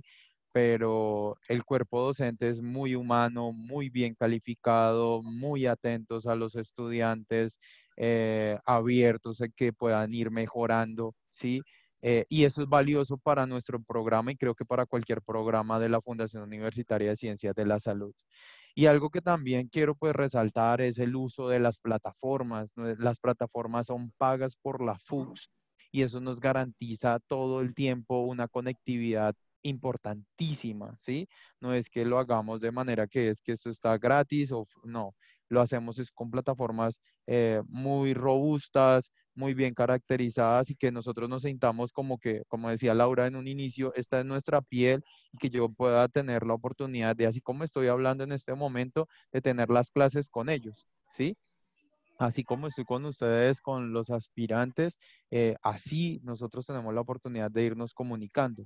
pero el cuerpo docente es muy humano, muy bien calificado, muy atentos a los estudiantes, eh, abiertos a que puedan ir mejorando, ¿sí? Eh, y eso es valioso para nuestro programa y creo que para cualquier programa de la Fundación Universitaria de Ciencias de la Salud. Y algo que también quiero pues resaltar es el uso de las plataformas, ¿no? Las plataformas son pagas por la F U C S y eso nos garantiza todo el tiempo una conectividad importantísima, ¿sí? No es que lo hagamos de manera que es que esto está gratis o no, lo hacemos es con plataformas eh, muy robustas, muy bien caracterizadas y que nosotros nos sintamos como que, como decía Laura en un inicio, esta es nuestra piel y que yo pueda tener la oportunidad de, así como estoy hablando en este momento, de tener las clases con ellos, ¿sí? Así como estoy con ustedes, con los aspirantes, eh, así nosotros tenemos la oportunidad de irnos comunicando.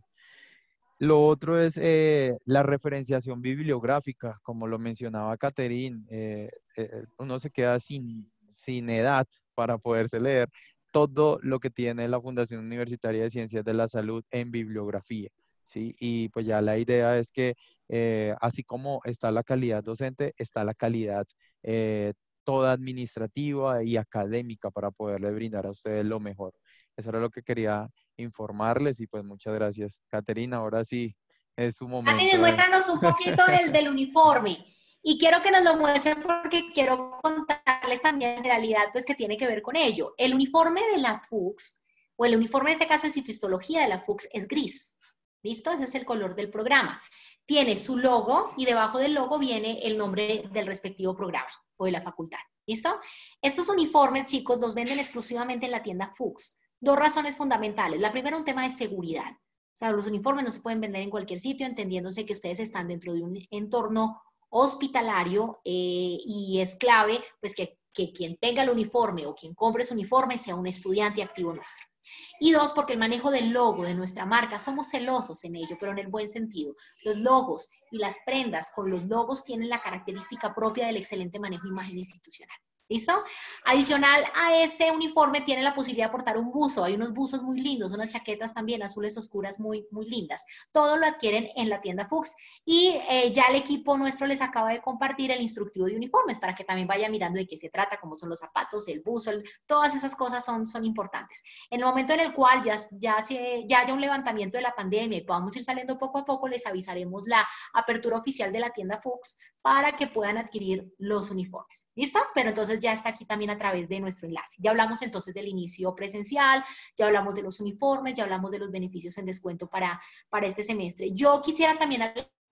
Lo otro es eh, la referenciación bibliográfica, como lo mencionaba Catherine, eh, eh, uno se queda sin, sin edad para poderse leer todo lo que tiene la Fundación Universitaria de Ciencias de la Salud en bibliografía, ¿sí? Y pues ya la idea es que eh, así como está la calidad docente, está la calidad eh, toda administrativa y académica para poderle brindar a ustedes lo mejor. Eso era lo que quería informarles y pues muchas gracias. Caterina, ahora sí es su momento. Catherine, muéstranos un poquito del, del uniforme. Y quiero que nos lo muestren porque quiero contarles también en realidad pues que tiene que ver con ello. El uniforme de la F U C S, o el uniforme en este caso de citohistología de la F U C S, es gris. ¿Listo? Ese es el color del programa. Tiene su logo y debajo del logo viene el nombre del respectivo programa o de la facultad. ¿Listo? Estos uniformes, chicos, los venden exclusivamente en la tienda F U C S. Dos razones fundamentales. La primera, un tema de seguridad. O sea, los uniformes no se pueden vender en cualquier sitio, entendiéndose que ustedes están dentro de un entorno hospitalario eh, y es clave pues que, que quien tenga el uniforme o quien compre su uniforme sea un estudiante activo nuestro. Y dos, porque el manejo del logo de nuestra marca, somos celosos en ello, pero en el buen sentido. Los logos y las prendas con los logos tienen la característica propia del excelente manejo de imagen institucional. ¿Listo? Adicional a ese uniforme tiene la posibilidad de portar un buzo. Hay unos buzos muy lindos, unas chaquetas también azules oscuras muy, muy lindas. Todo lo adquieren en la tienda Fuchs. Y eh, ya el equipo nuestro les acaba de compartir el instructivo de uniformes para que también vaya mirando de qué se trata, cómo son los zapatos, el buzo, el, todas esas cosas son, son importantes. En el momento en el cual ya, ya, se, ya haya un levantamiento de la pandemia y podamos ir saliendo poco a poco, les avisaremos la apertura oficial de la tienda Fuchs para que puedan adquirir los uniformes. ¿Listo? Pero entonces ya está aquí también a través de nuestro enlace. Ya hablamos entonces del inicio presencial, ya hablamos de los uniformes, ya hablamos de los beneficios en descuento para, para este semestre. Yo quisiera también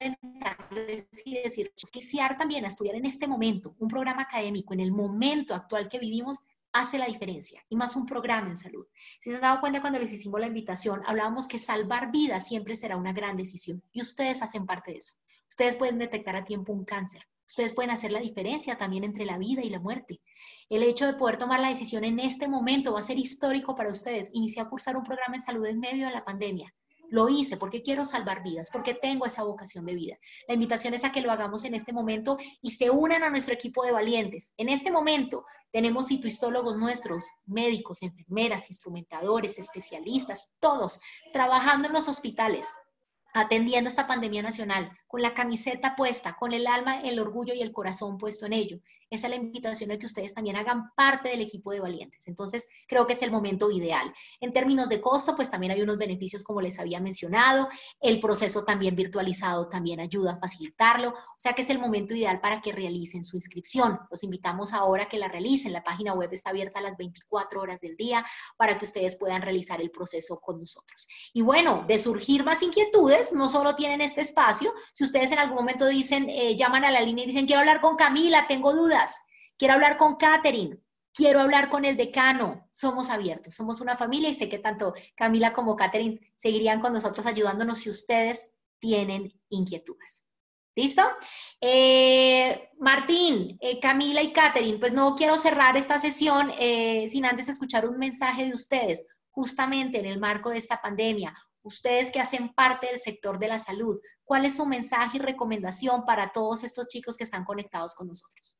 y decir, iniciar también a estudiar en este momento un programa académico, en el momento actual que vivimos, hace la diferencia, y más un programa en salud. Si se han dado cuenta cuando les hicimos la invitación, hablábamos que salvar vidas siempre será una gran decisión, y ustedes hacen parte de eso. Ustedes pueden detectar a tiempo un cáncer, ustedes pueden hacer la diferencia también entre la vida y la muerte. El hecho de poder tomar la decisión en este momento va a ser histórico para ustedes. Inicié a cursar un programa en salud en medio de la pandemia. Lo hice porque quiero salvar vidas, porque tengo esa vocación de vida. La invitación es a que lo hagamos en este momento y se unan a nuestro equipo de valientes. En este momento tenemos citohistólogos nuestros, médicos, enfermeras, instrumentadores, especialistas, todos trabajando en los hospitales, atendiendo esta pandemia nacional, con la camiseta puesta, con el alma, el orgullo y el corazón puesto en ello. Esa es la invitación a que ustedes también hagan parte del equipo de valientes. Entonces, creo que es el momento ideal. En términos de costo, pues también hay unos beneficios, como les había mencionado. El proceso también virtualizado también ayuda a facilitarlo. O sea que es el momento ideal para que realicen su inscripción. Los invitamos ahora a que la realicen. La página web está abierta a las veinticuatro horas del día para que ustedes puedan realizar el proceso con nosotros. Y bueno, de surgir más inquietudes, no solo tienen este espacio. Si ustedes en algún momento dicen, eh, llaman a la línea y dicen, quiero hablar con Camila, tengo dudas. Quiero hablar con Catherine, quiero hablar con el decano. Somos abiertos, somos una familia y sé que tanto Camila como Catherine seguirían con nosotros ayudándonos si ustedes tienen inquietudes. ¿Listo? Eh, Martín, eh, Camila y Catherine, pues no quiero cerrar esta sesión eh, sin antes escuchar un mensaje de ustedes, justamente en el marco de esta pandemia. Ustedes que hacen parte del sector de la salud, ¿cuál es su mensaje y recomendación para todos estos chicos que están conectados con nosotros?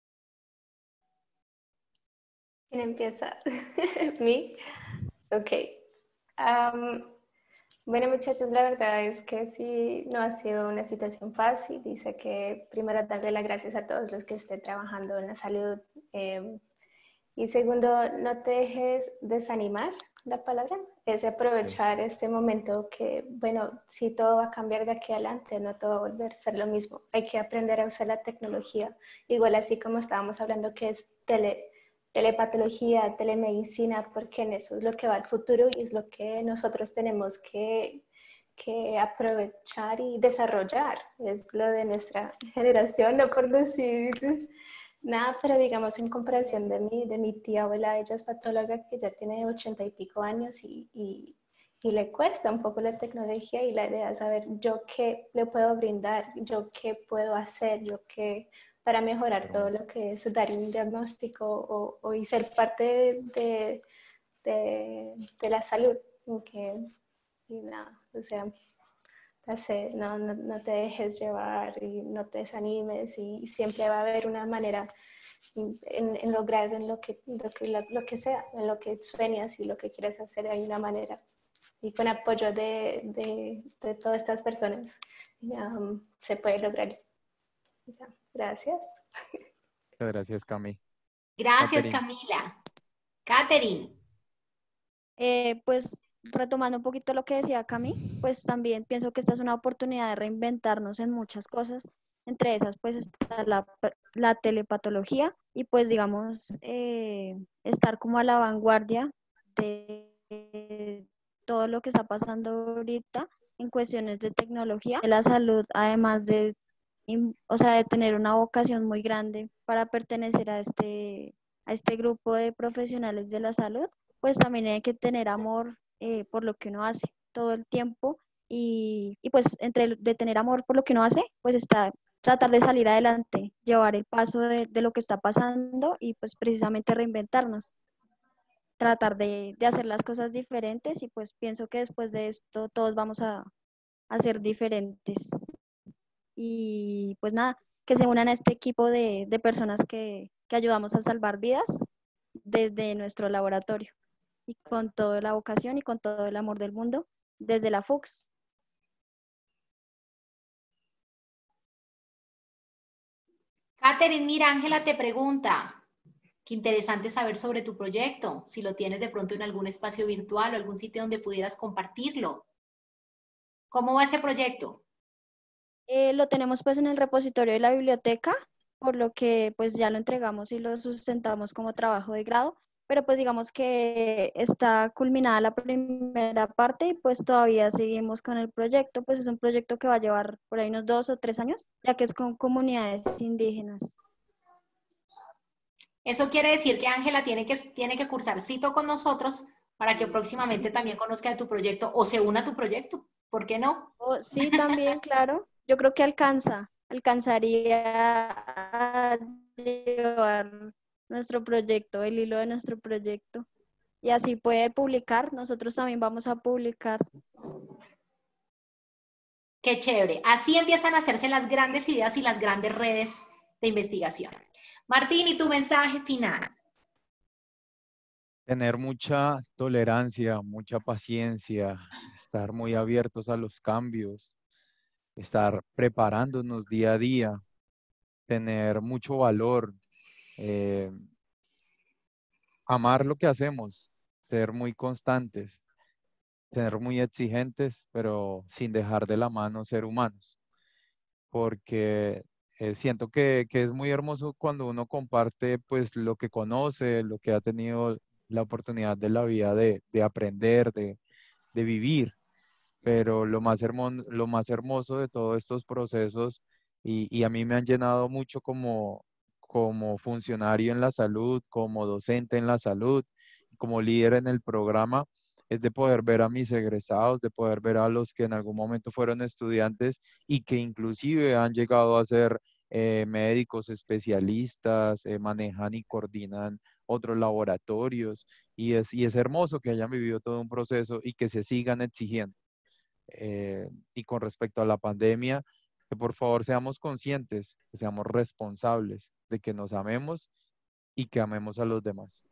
¿Quién empieza? ¿Me? Ok. Um, bueno, muchachos, la verdad es que sí, no ha sido una situación fácil. Dice que primero darle las gracias a todos los que estén trabajando en la salud. Eh, y segundo, no te dejes desanimar, la palabra, es aprovechar sí. este momento que, bueno, si todo va a cambiar de aquí adelante, no todo va a volver a ser lo mismo. Hay que aprender a usar la tecnología, igual así como estábamos hablando que es tele telepatología, telemedicina, porque en eso es lo que va al futuro y es lo que nosotros tenemos que, que aprovechar y desarrollar. Es lo de nuestra generación, no por decir nada, pero digamos en comparación de mi, de mi tía abuela, ella es patóloga que ya tiene ochenta y pico años y, y, y le cuesta un poco la tecnología y la idea es saber yo qué le puedo brindar, yo qué puedo hacer, yo qué... para mejorar todo lo que es dar un diagnóstico o, o y ser parte de, de, de la salud. Que, y nada, o sea, no, no, no te dejes llevar y no te desanimes y siempre va a haber una manera en, en lograr en lo que, lo, que, lo, lo que sea, en lo que sueñas y lo que quieres hacer, hay una manera. Y con apoyo de, de, de todas estas personas um, se puede lograr. Ya. Gracias. Muchas gracias, Cami. Gracias, Catherine. Camila. Catherine. Eh, pues retomando un poquito lo que decía Cami, pues también pienso que esta es una oportunidad de reinventarnos en muchas cosas. Entre esas, pues está la, la telepatología y pues digamos eh, estar como a la vanguardia de todo lo que está pasando ahorita en cuestiones de tecnología, de la salud, además de o sea, de tener una vocación muy grande para pertenecer a este, a este grupo de profesionales de la salud, pues también hay que tener amor eh, por lo que uno hace todo el tiempo y, y pues entre de tener amor por lo que uno hace, pues está tratar de salir adelante, llevar el paso de, de lo que está pasando y pues precisamente reinventarnos, tratar de, de hacer las cosas diferentes y pues pienso que después de esto todos vamos a, a ser diferentes. Y pues nada, que se unan a este equipo de, de personas que, que ayudamos a salvar vidas desde nuestro laboratorio y con toda la vocación y con todo el amor del mundo desde la Fuchs. Catherine, mira, Ángela te pregunta, qué interesante saber sobre tu proyecto, si lo tienes de pronto en algún espacio virtual o algún sitio donde pudieras compartirlo. ¿Cómo va ese proyecto? Eh, lo tenemos pues en el repositorio de la biblioteca, por lo que pues ya lo entregamos y lo sustentamos como trabajo de grado, pero pues digamos que está culminada la primera parte y pues todavía seguimos con el proyecto, pues es un proyecto que va a llevar por ahí unos dos o tres años, ya que es con comunidades indígenas. Eso quiere decir que Ángela tiene que, tiene que cursar cito con nosotros para que próximamente también conozca de tu proyecto o se una a tu proyecto. ¿Por qué no? Oh, sí, también, claro. Yo creo que alcanza, alcanzaría a llevar nuestro proyecto, el hilo de nuestro proyecto. Y así puede publicar. Nosotros también vamos a publicar. Qué chévere. Así empiezan a hacerse las grandes ideas y las grandes redes de investigación. Martín, ¿y tu mensaje final? Tener mucha tolerancia, mucha paciencia, estar muy abiertos a los cambios, estar preparándonos día a día, tener mucho valor, eh, amar lo que hacemos, ser muy constantes, ser muy exigentes, pero sin dejar de la mano ser humanos, porque eh, siento que, que es muy hermoso cuando uno comparte pues lo que conoce, lo que ha tenido la oportunidad de la vida de, de aprender, de, de vivir, pero lo más hermoso, lo más hermoso de todos estos procesos, y, y a mí me han llenado mucho como, como funcionario en la salud, como docente en la salud, como líder en el programa, es de poder ver a mis egresados, de poder ver a los que en algún momento fueron estudiantes y que inclusive han llegado a ser eh, médicos especialistas, eh, manejan y coordinan otros laboratorios, y es, y es hermoso que hayan vivido todo un proceso y que se sigan exigiendo. Eh, y con respecto a la pandemia, que por favor seamos conscientes, que seamos responsables de que nos amemos y que amemos a los demás.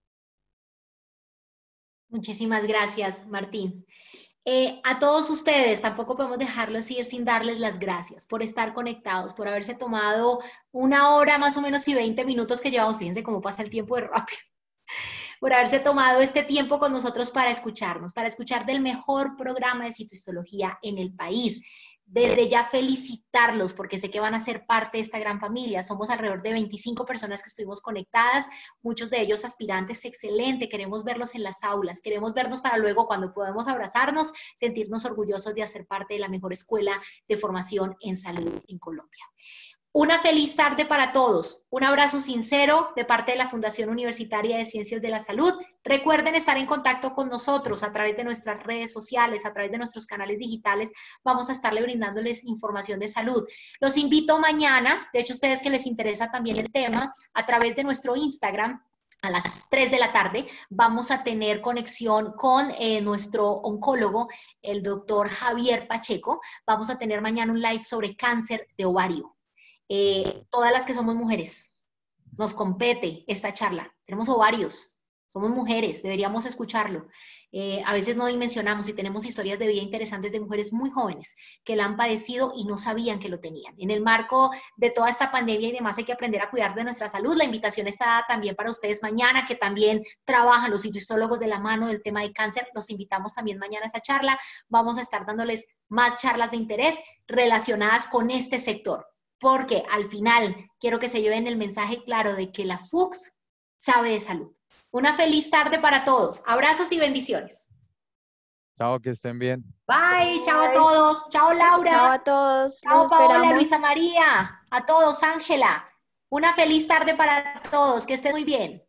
Muchísimas gracias, Martín. Eh, a todos ustedes, tampoco podemos dejarlos ir sin darles las gracias por estar conectados, por haberse tomado una hora más o menos y veinte minutos que llevamos. Fíjense cómo pasa el tiempo de rápido. Por haberse tomado este tiempo con nosotros para escucharnos, para escuchar del mejor programa de citohistología en el país. Desde ya felicitarlos porque sé que van a ser parte de esta gran familia. Somos alrededor de veinticinco personas que estuvimos conectadas, muchos de ellos aspirantes, excelente. Queremos verlos en las aulas, queremos vernos para luego, cuando podamos abrazarnos, sentirnos orgullosos de hacer parte de la mejor escuela de formación en salud en Colombia. Una feliz tarde para todos. Un abrazo sincero de parte de la Fundación Universitaria de Ciencias de la Salud. Recuerden estar en contacto con nosotros a través de nuestras redes sociales, a través de nuestros canales digitales. Vamos a estarle brindándoles información de salud. Los invito mañana, de hecho, a ustedes que les interesa también el tema, a través de nuestro Instagram. A las tres de la tarde vamos a tener conexión con eh, nuestro oncólogo, el doctor Javier Pacheco. Vamos a tener mañana un live sobre cáncer de ovario. Eh, todas las que somos mujeres, nos compete esta charla. Tenemos ovarios, somos mujeres, deberíamos escucharlo. Eh, a veces no dimensionamos y tenemos historias de vida interesantes de mujeres muy jóvenes que la han padecido y no sabían que lo tenían. En el marco de toda esta pandemia y demás hay que aprender a cuidar de nuestra salud. La invitación está también para ustedes mañana, que también trabajan los citohistólogos de la mano del tema de cáncer. Los invitamos también mañana a esa charla. Vamos a estar dándoles más charlas de interés relacionadas con este sector. Porque al final quiero que se lleven el mensaje claro de que la Fuchs sabe de salud. Una feliz tarde para todos. Abrazos y bendiciones. Chao, que estén bien. Bye, chao a todos. Chao Laura. Chao a todos. Chao Los Paola, esperamos. Luisa María. A todos, Ángela. Una feliz tarde para todos. Que estén muy bien.